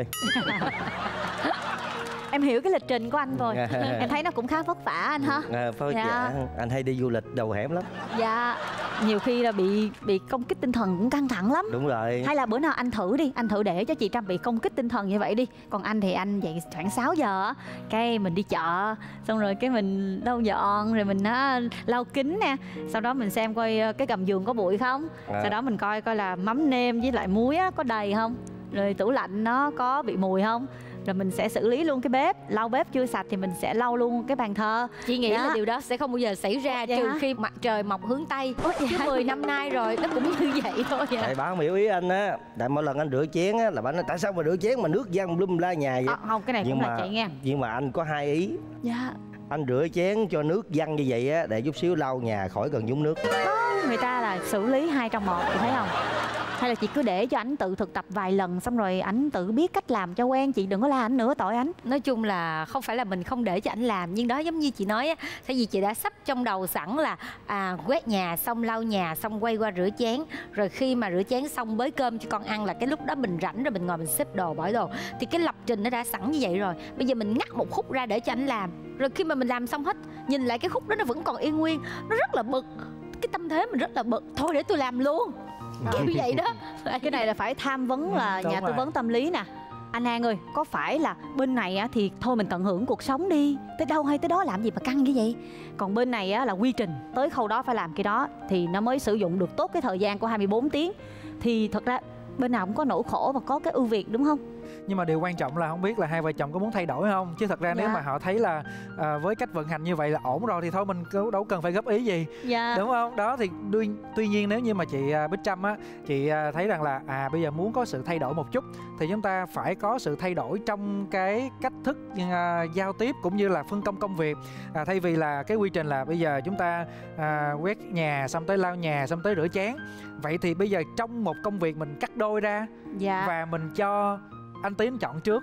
Em hiểu cái lịch trình của anh rồi. Em thấy nó cũng khá vất vả anh ha. À, phải Dạ. dạ. Anh hay đi du lịch đầu hẻm lắm. Dạ. Nhiều khi là bị bị công kích tinh thần cũng căng thẳng lắm. Đúng rồi. Hay là bữa nào anh thử đi, anh thử để cho chị Trâm bị công kích tinh thần như vậy đi. Còn anh thì anh dậy khoảng sáu giờ á, cái mình đi chợ, xong rồi cái mình lau dọn, rồi mình á, lau kính nè. Sau đó mình xem coi cái gầm giường có bụi không. À. Sau đó mình coi coi là mắm nêm với lại muối á, có đầy không. Rồi tủ lạnh nó có bị mùi không. Rồi mình sẽ xử lý luôn cái bếp. Lau bếp chưa sạch thì mình sẽ lau luôn cái bàn thờ. Chị nghĩ Dạ. là điều đó sẽ không bao giờ xảy ra Dạ. trừ khi mặt trời mọc hướng Tây. Chứ dạ. mười năm nay rồi nó cũng như vậy thôi à. Tại bà không hiểu ý anh á. Tại mỗi lần anh rửa chén á là bà nói tại sao mà rửa chén mà nước văng lum la nhà vậy. À, không, cái này nhưng cũng mà là chạy nghe. nhưng mà anh có hai ý. Dạ. Anh rửa chén cho nước văng như vậy á để chút xíu lau nhà khỏi cần nhúng nước. Không, người ta là xử lý hai trong một, chị thấy không? Hay là chị cứ để cho ảnh tự thực tập vài lần xong rồi ảnh tự biết cách làm cho quen, chị đừng có la ảnh nữa, tội ảnh. Nói chung là không phải là mình không để cho ảnh làm, nhưng đó giống như chị nói á, tại vì chị đã sắp trong đầu sẵn là à, quét nhà xong lau nhà xong quay qua rửa chén, rồi khi mà rửa chén xong bới cơm cho con ăn là cái lúc đó mình rảnh rồi mình ngồi mình xếp đồ bỏ đồ, thì cái lập trình nó đã sẵn như vậy rồi. Bây giờ mình ngắt một khúc ra để cho ảnh làm, rồi khi mà mình làm xong hết nhìn lại cái khúc đó nó vẫn còn yên nguyên, nó rất là bực, cái tâm thế mình rất là bực, thôi để tôi làm luôn kiểu vậy đó. Cái này là phải tham vấn là Đúng nhà tư rồi. vấn tâm lý nè. Anh An ơi, có phải là bên này á, thì thôi mình tận hưởng cuộc sống đi, tới đâu hay tới đó làm gì mà căng như vậy. Còn bên này á, là quy trình, tới khâu đó phải làm cái đó thì nó mới sử dụng được tốt cái thời gian của hai mươi bốn tiếng. Thì thật ra bên nào cũng có nỗi khổ và có cái ưu việt đúng không? Nhưng mà điều quan trọng là không biết là hai vợ chồng có muốn thay đổi không, chứ thật ra nếu Dạ. mà họ thấy là à, với cách vận hành như vậy là ổn rồi thì thôi mình cứ đâu cần phải góp ý gì, Dạ. đúng không? Đó thì tuy, tuy nhiên nếu như mà chị à, Bích Trâm á, chị à, thấy rằng là à bây giờ muốn có sự thay đổi một chút thì chúng ta phải có sự thay đổi trong cái cách thức à, giao tiếp cũng như là phân công công việc. À, thay vì là cái quy trình là bây giờ chúng ta à, quét nhà xong tới lau nhà xong tới rửa chén, vậy thì bây giờ trong một công việc mình cắt đôi ra Dạ. và mình cho anh Tiến chọn trước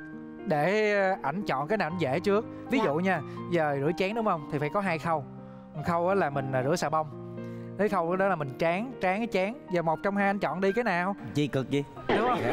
để ảnh chọn cái nào ảnh dễ trước. Ví Dạ. dụ nha, giờ rửa chén đúng không thì phải có hai khâu. Một khâu đó là mình à, rửa xà bông, cái khâu đó là mình tráng tráng cái chén. Giờ một trong hai anh chọn đi cái nào, Chi cực gì. đúng không?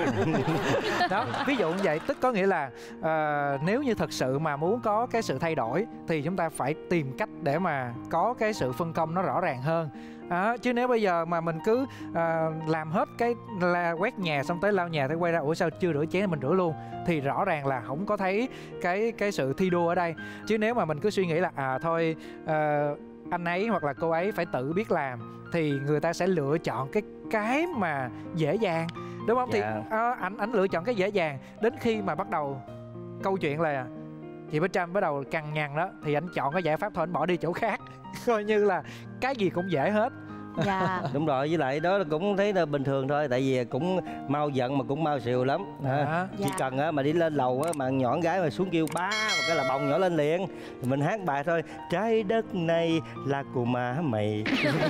Đó, ví dụ như vậy, tức có nghĩa là à, nếu như thật sự mà muốn có cái sự thay đổi thì chúng ta phải tìm cách để mà có cái sự phân công nó rõ ràng hơn. À, chứ nếu bây giờ mà mình cứ à, làm hết cái là quét nhà xong tới lau nhà tới quay ra ủa sao chưa rửa chén mình rửa luôn thì rõ ràng là không có thấy cái cái sự thi đua ở đây. Chứ nếu mà mình cứ suy nghĩ là à thôi à, anh ấy hoặc là cô ấy phải tự biết làm thì người ta sẽ lựa chọn cái cái mà dễ dàng, đúng không? Dạ. Thì à, ảnh ảnh lựa chọn cái dễ dàng đến khi mà bắt đầu câu chuyện là chị Bích Trâm bắt đầu cằn nhằn đó thì anh chọn cái giải pháp thôi, anh bỏ đi chỗ khác. Coi như là cái gì cũng dễ hết. Dạ. Đúng rồi, với lại đó cũng thấy là bình thường thôi, tại vì cũng mau giận mà cũng mau xìu lắm. À, Dạ. chỉ cần á mà đi lên lầu á mà nhỏ con gái mà xuống kêu ba một cái là bồng nhỏ lên liền, mình hát bài thôi, trái đất này là của má mày.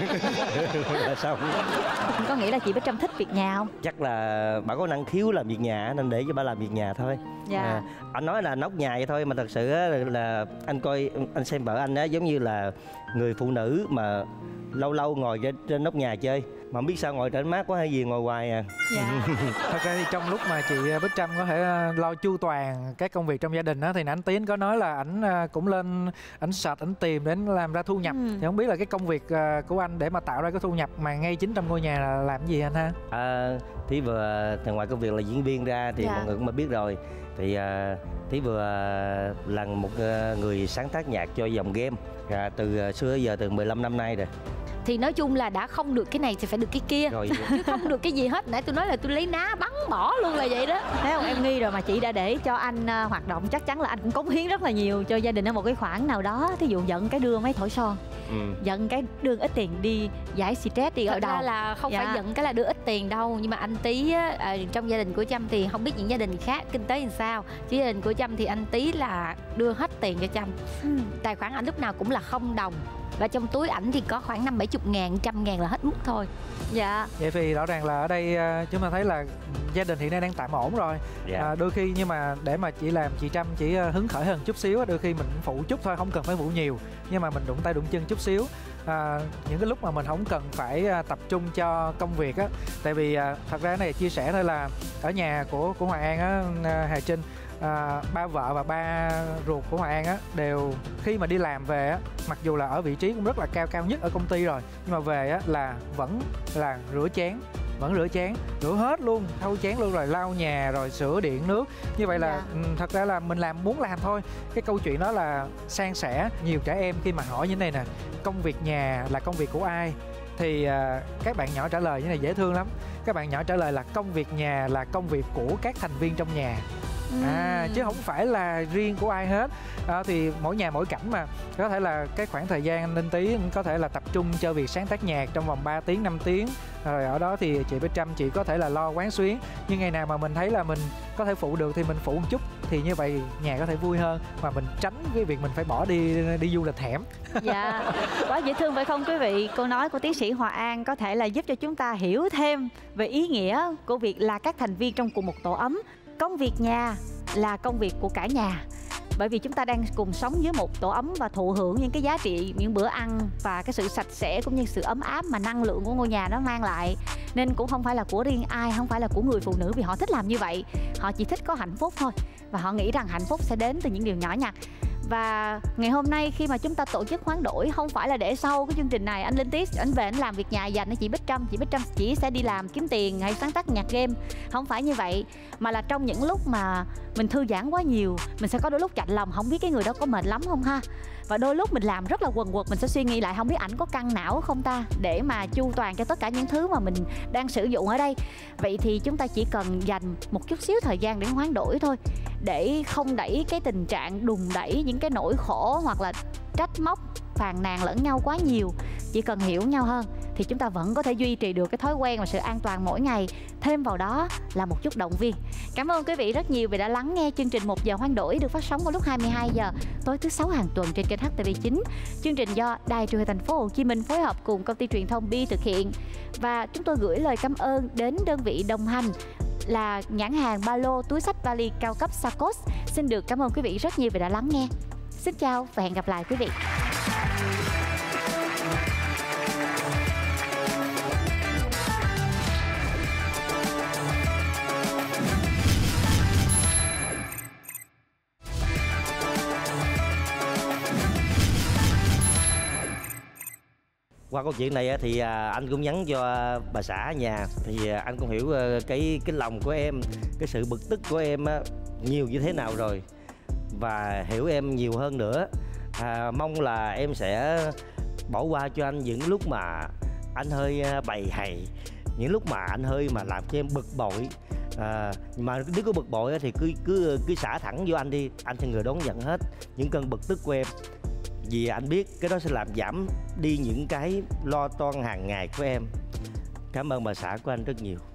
Là xong. Có nghĩa là chị Bích Trâm thích việc nhà không? Chắc là bà có năng khiếu làm việc nhà nên để cho bà làm việc nhà thôi. Dạ. À, anh nói là nóc nhà vậy thôi mà thật sự á, là anh coi anh xem vợ anh á giống như là người phụ nữ mà lâu lâu ngồi trên, trên nóc nhà chơi mà không biết sao ngồi trên mát quá hay gì ngồi hoài à. Dạ. Thật ra thì trong lúc mà chị Bích Trâm có thể lo chu toàn các công việc trong gia đình á, thì anh Tiến có nói là ảnh cũng lên ảnh sạch, ảnh tìm đến làm ra thu nhập. Ừ. Thì không biết là cái công việc của anh để mà tạo ra cái thu nhập mà ngay chính trong ngôi nhà là làm gì anh ha? À, Thí vừa thì ngoài công việc là diễn viên ra thì dạ. mọi người cũng đã biết rồi. Thì uh, Thí vừa là một uh, người sáng tác nhạc cho dòng game à, từ uh, xưa tới giờ từ mười lăm năm nay rồi. Thì nói chung là đã không được cái này thì phải được cái kia rồi. Chứ không được cái gì hết. Nãy tôi nói là tôi lấy ná bắn bỏ luôn là vậy đó. Thấy không, em nghi rồi mà chị đã để cho anh uh, hoạt động, chắc chắn là anh cũng cống hiến rất là nhiều cho gia đình ở một cái khoản nào đó. Thí dụ giận cái đưa máy thổi son, ừ. giận cái đưa ít tiền đi giải stress đi ở đâu. Thật ra là không dạ. phải giận cái là đưa ít tiền đâu. Nhưng mà anh Tý á, à, trong gia đình của Trâm thì không biết những gia đình khác kinh tế làm sao, chứ gia đình của Trâm thì anh Tý là đưa hết tiền cho Trâm. ừ. Tài khoản ảnh lúc nào cũng là không đồng. Và trong túi ảnh thì có khoảng năm bảy chục ngàn, trăm ngàn là hết mức thôi. Dạ. Vậy thì rõ ràng là ở đây chúng ta thấy là gia đình hiện nay đang tạm ổn rồi. Dạ. À, đôi khi nhưng mà để mà chị làm chị Trâm chỉ hứng khởi hơn chút xíu, đôi khi mình phụ chút thôi, không cần phải phụ nhiều, nhưng mà mình đụng tay đụng chân chút xíu. À, những cái lúc mà mình không cần phải tập trung cho công việc á, tại vì à, thật ra này chia sẻ thôi là ở nhà của của Hoàng An á, Hà Trinh, à, ba vợ và ba ruột của Hoàng An á đều khi mà đi làm về á, mặc dù là ở vị trí cũng rất là cao cao nhất ở công ty rồi, nhưng mà về á là vẫn là rửa chén, vẫn rửa chén, rửa hết luôn, thau chén luôn, rồi lau nhà, rồi sửa điện nước. Như vậy là dạ. thật ra là mình làm muốn làm thôi. Cái câu chuyện đó là san sẻ. Nhiều trẻ em khi mà hỏi như thế này nè, công việc nhà là công việc của ai, thì uh, các bạn nhỏ trả lời như này dễ thương lắm. Các bạn nhỏ trả lời là công việc nhà là công việc của các thành viên trong nhà. À, chứ không phải là riêng của ai hết. À, thì mỗi nhà mỗi cảnh mà. Có thể là cái khoảng thời gian anh Linh Tý có thể là tập trung cho việc sáng tác nhạc trong vòng ba tiếng, năm tiếng. Rồi ở đó thì chị Bích Trâm chị có thể là lo quán xuyến. Nhưng ngày nào mà mình thấy là mình có thể phụ được thì mình phụ một chút, thì như vậy nhà có thể vui hơn, mà mình tránh cái việc mình phải bỏ đi đi du lịch hẻm. Dạ, quá dễ thương phải không quý vị? Câu nói của tiến sĩ Hòa An có thể là giúp cho chúng ta hiểu thêm về ý nghĩa của việc là các thành viên trong cùng một tổ ấm. Công việc nhà là công việc của cả nhà. Bởi vì chúng ta đang cùng sống dưới một tổ ấm và thụ hưởng những cái giá trị, những bữa ăn và cái sự sạch sẽ cũng như sự ấm áp mà năng lượng của ngôi nhà nó mang lại. Nên cũng không phải là của riêng ai, không phải là của người phụ nữ vì họ thích làm như vậy. Họ chỉ thích có hạnh phúc thôi. Và họ nghĩ rằng hạnh phúc sẽ đến từ những điều nhỏ nhặt. Và ngày hôm nay khi mà chúng ta tổ chức hoán đổi, không phải là để sau cái chương trình này anh Linh Tý anh về anh làm việc nhà dành cho chị Bích Trâm, chị Bích Trâm chỉ sẽ đi làm kiếm tiền hay sáng tác nhạc game. Không phải như vậy, mà là trong những lúc mà mình thư giãn quá nhiều, mình sẽ có đôi lúc chạnh lòng không biết cái người đó có mệt lắm không ha. Và đôi lúc mình làm rất là quần quật, mình sẽ suy nghĩ lại không biết ảnh có căng não không ta, để mà chu toàn cho tất cả những thứ mà mình đang sử dụng ở đây. Vậy thì chúng ta chỉ cần dành một chút xíu thời gian để hoán đổi thôi, để không đẩy cái tình trạng đùn đẩy những cái nỗi khổ hoặc là trách móc, phàn nàn lẫn nhau quá nhiều. Chỉ cần hiểu nhau hơn thì chúng ta vẫn có thể duy trì được cái thói quen và sự an toàn mỗi ngày. Thêm vào đó là một chút động viên. Cảm ơn quý vị rất nhiều vì đã lắng nghe chương trình Một Giờ Hoán Đổi được phát sóng vào lúc hai mươi hai giờ tối thứ sáu hàng tuần trên kênh H T V chín. Chương trình do Đài Truyền hình Thành phố Hồ Chí Minh phối hợp cùng công ty truyền thông Bi thực hiện. Và chúng tôi gửi lời cảm ơn đến đơn vị đồng hành là nhãn hàng ba lô túi xách vali cao cấp Sarkos. Xin được cảm ơn quý vị rất nhiều vì đã lắng nghe. Xin chào và hẹn gặp lại quý vị. Qua câu chuyện này thì anh cũng nhắn cho bà xã ở nhà, thì anh cũng hiểu cái cái lòng của em, cái sự bực tức của em nhiều như thế nào rồi, và hiểu em nhiều hơn nữa. À, mong là em sẽ bỏ qua cho anh những lúc mà anh hơi bầy hầy, những lúc mà anh hơi mà làm cho em bực bội, à, mà nếu có bực bội á thì cứ cứ cứ xả thẳng vô anh đi, anh sẽ người đón nhận hết những cơn bực tức của em, vì anh biết cái đó sẽ làm giảm đi những cái lo toan hàng ngày của em. Cảm ơn bà xã của anh rất nhiều.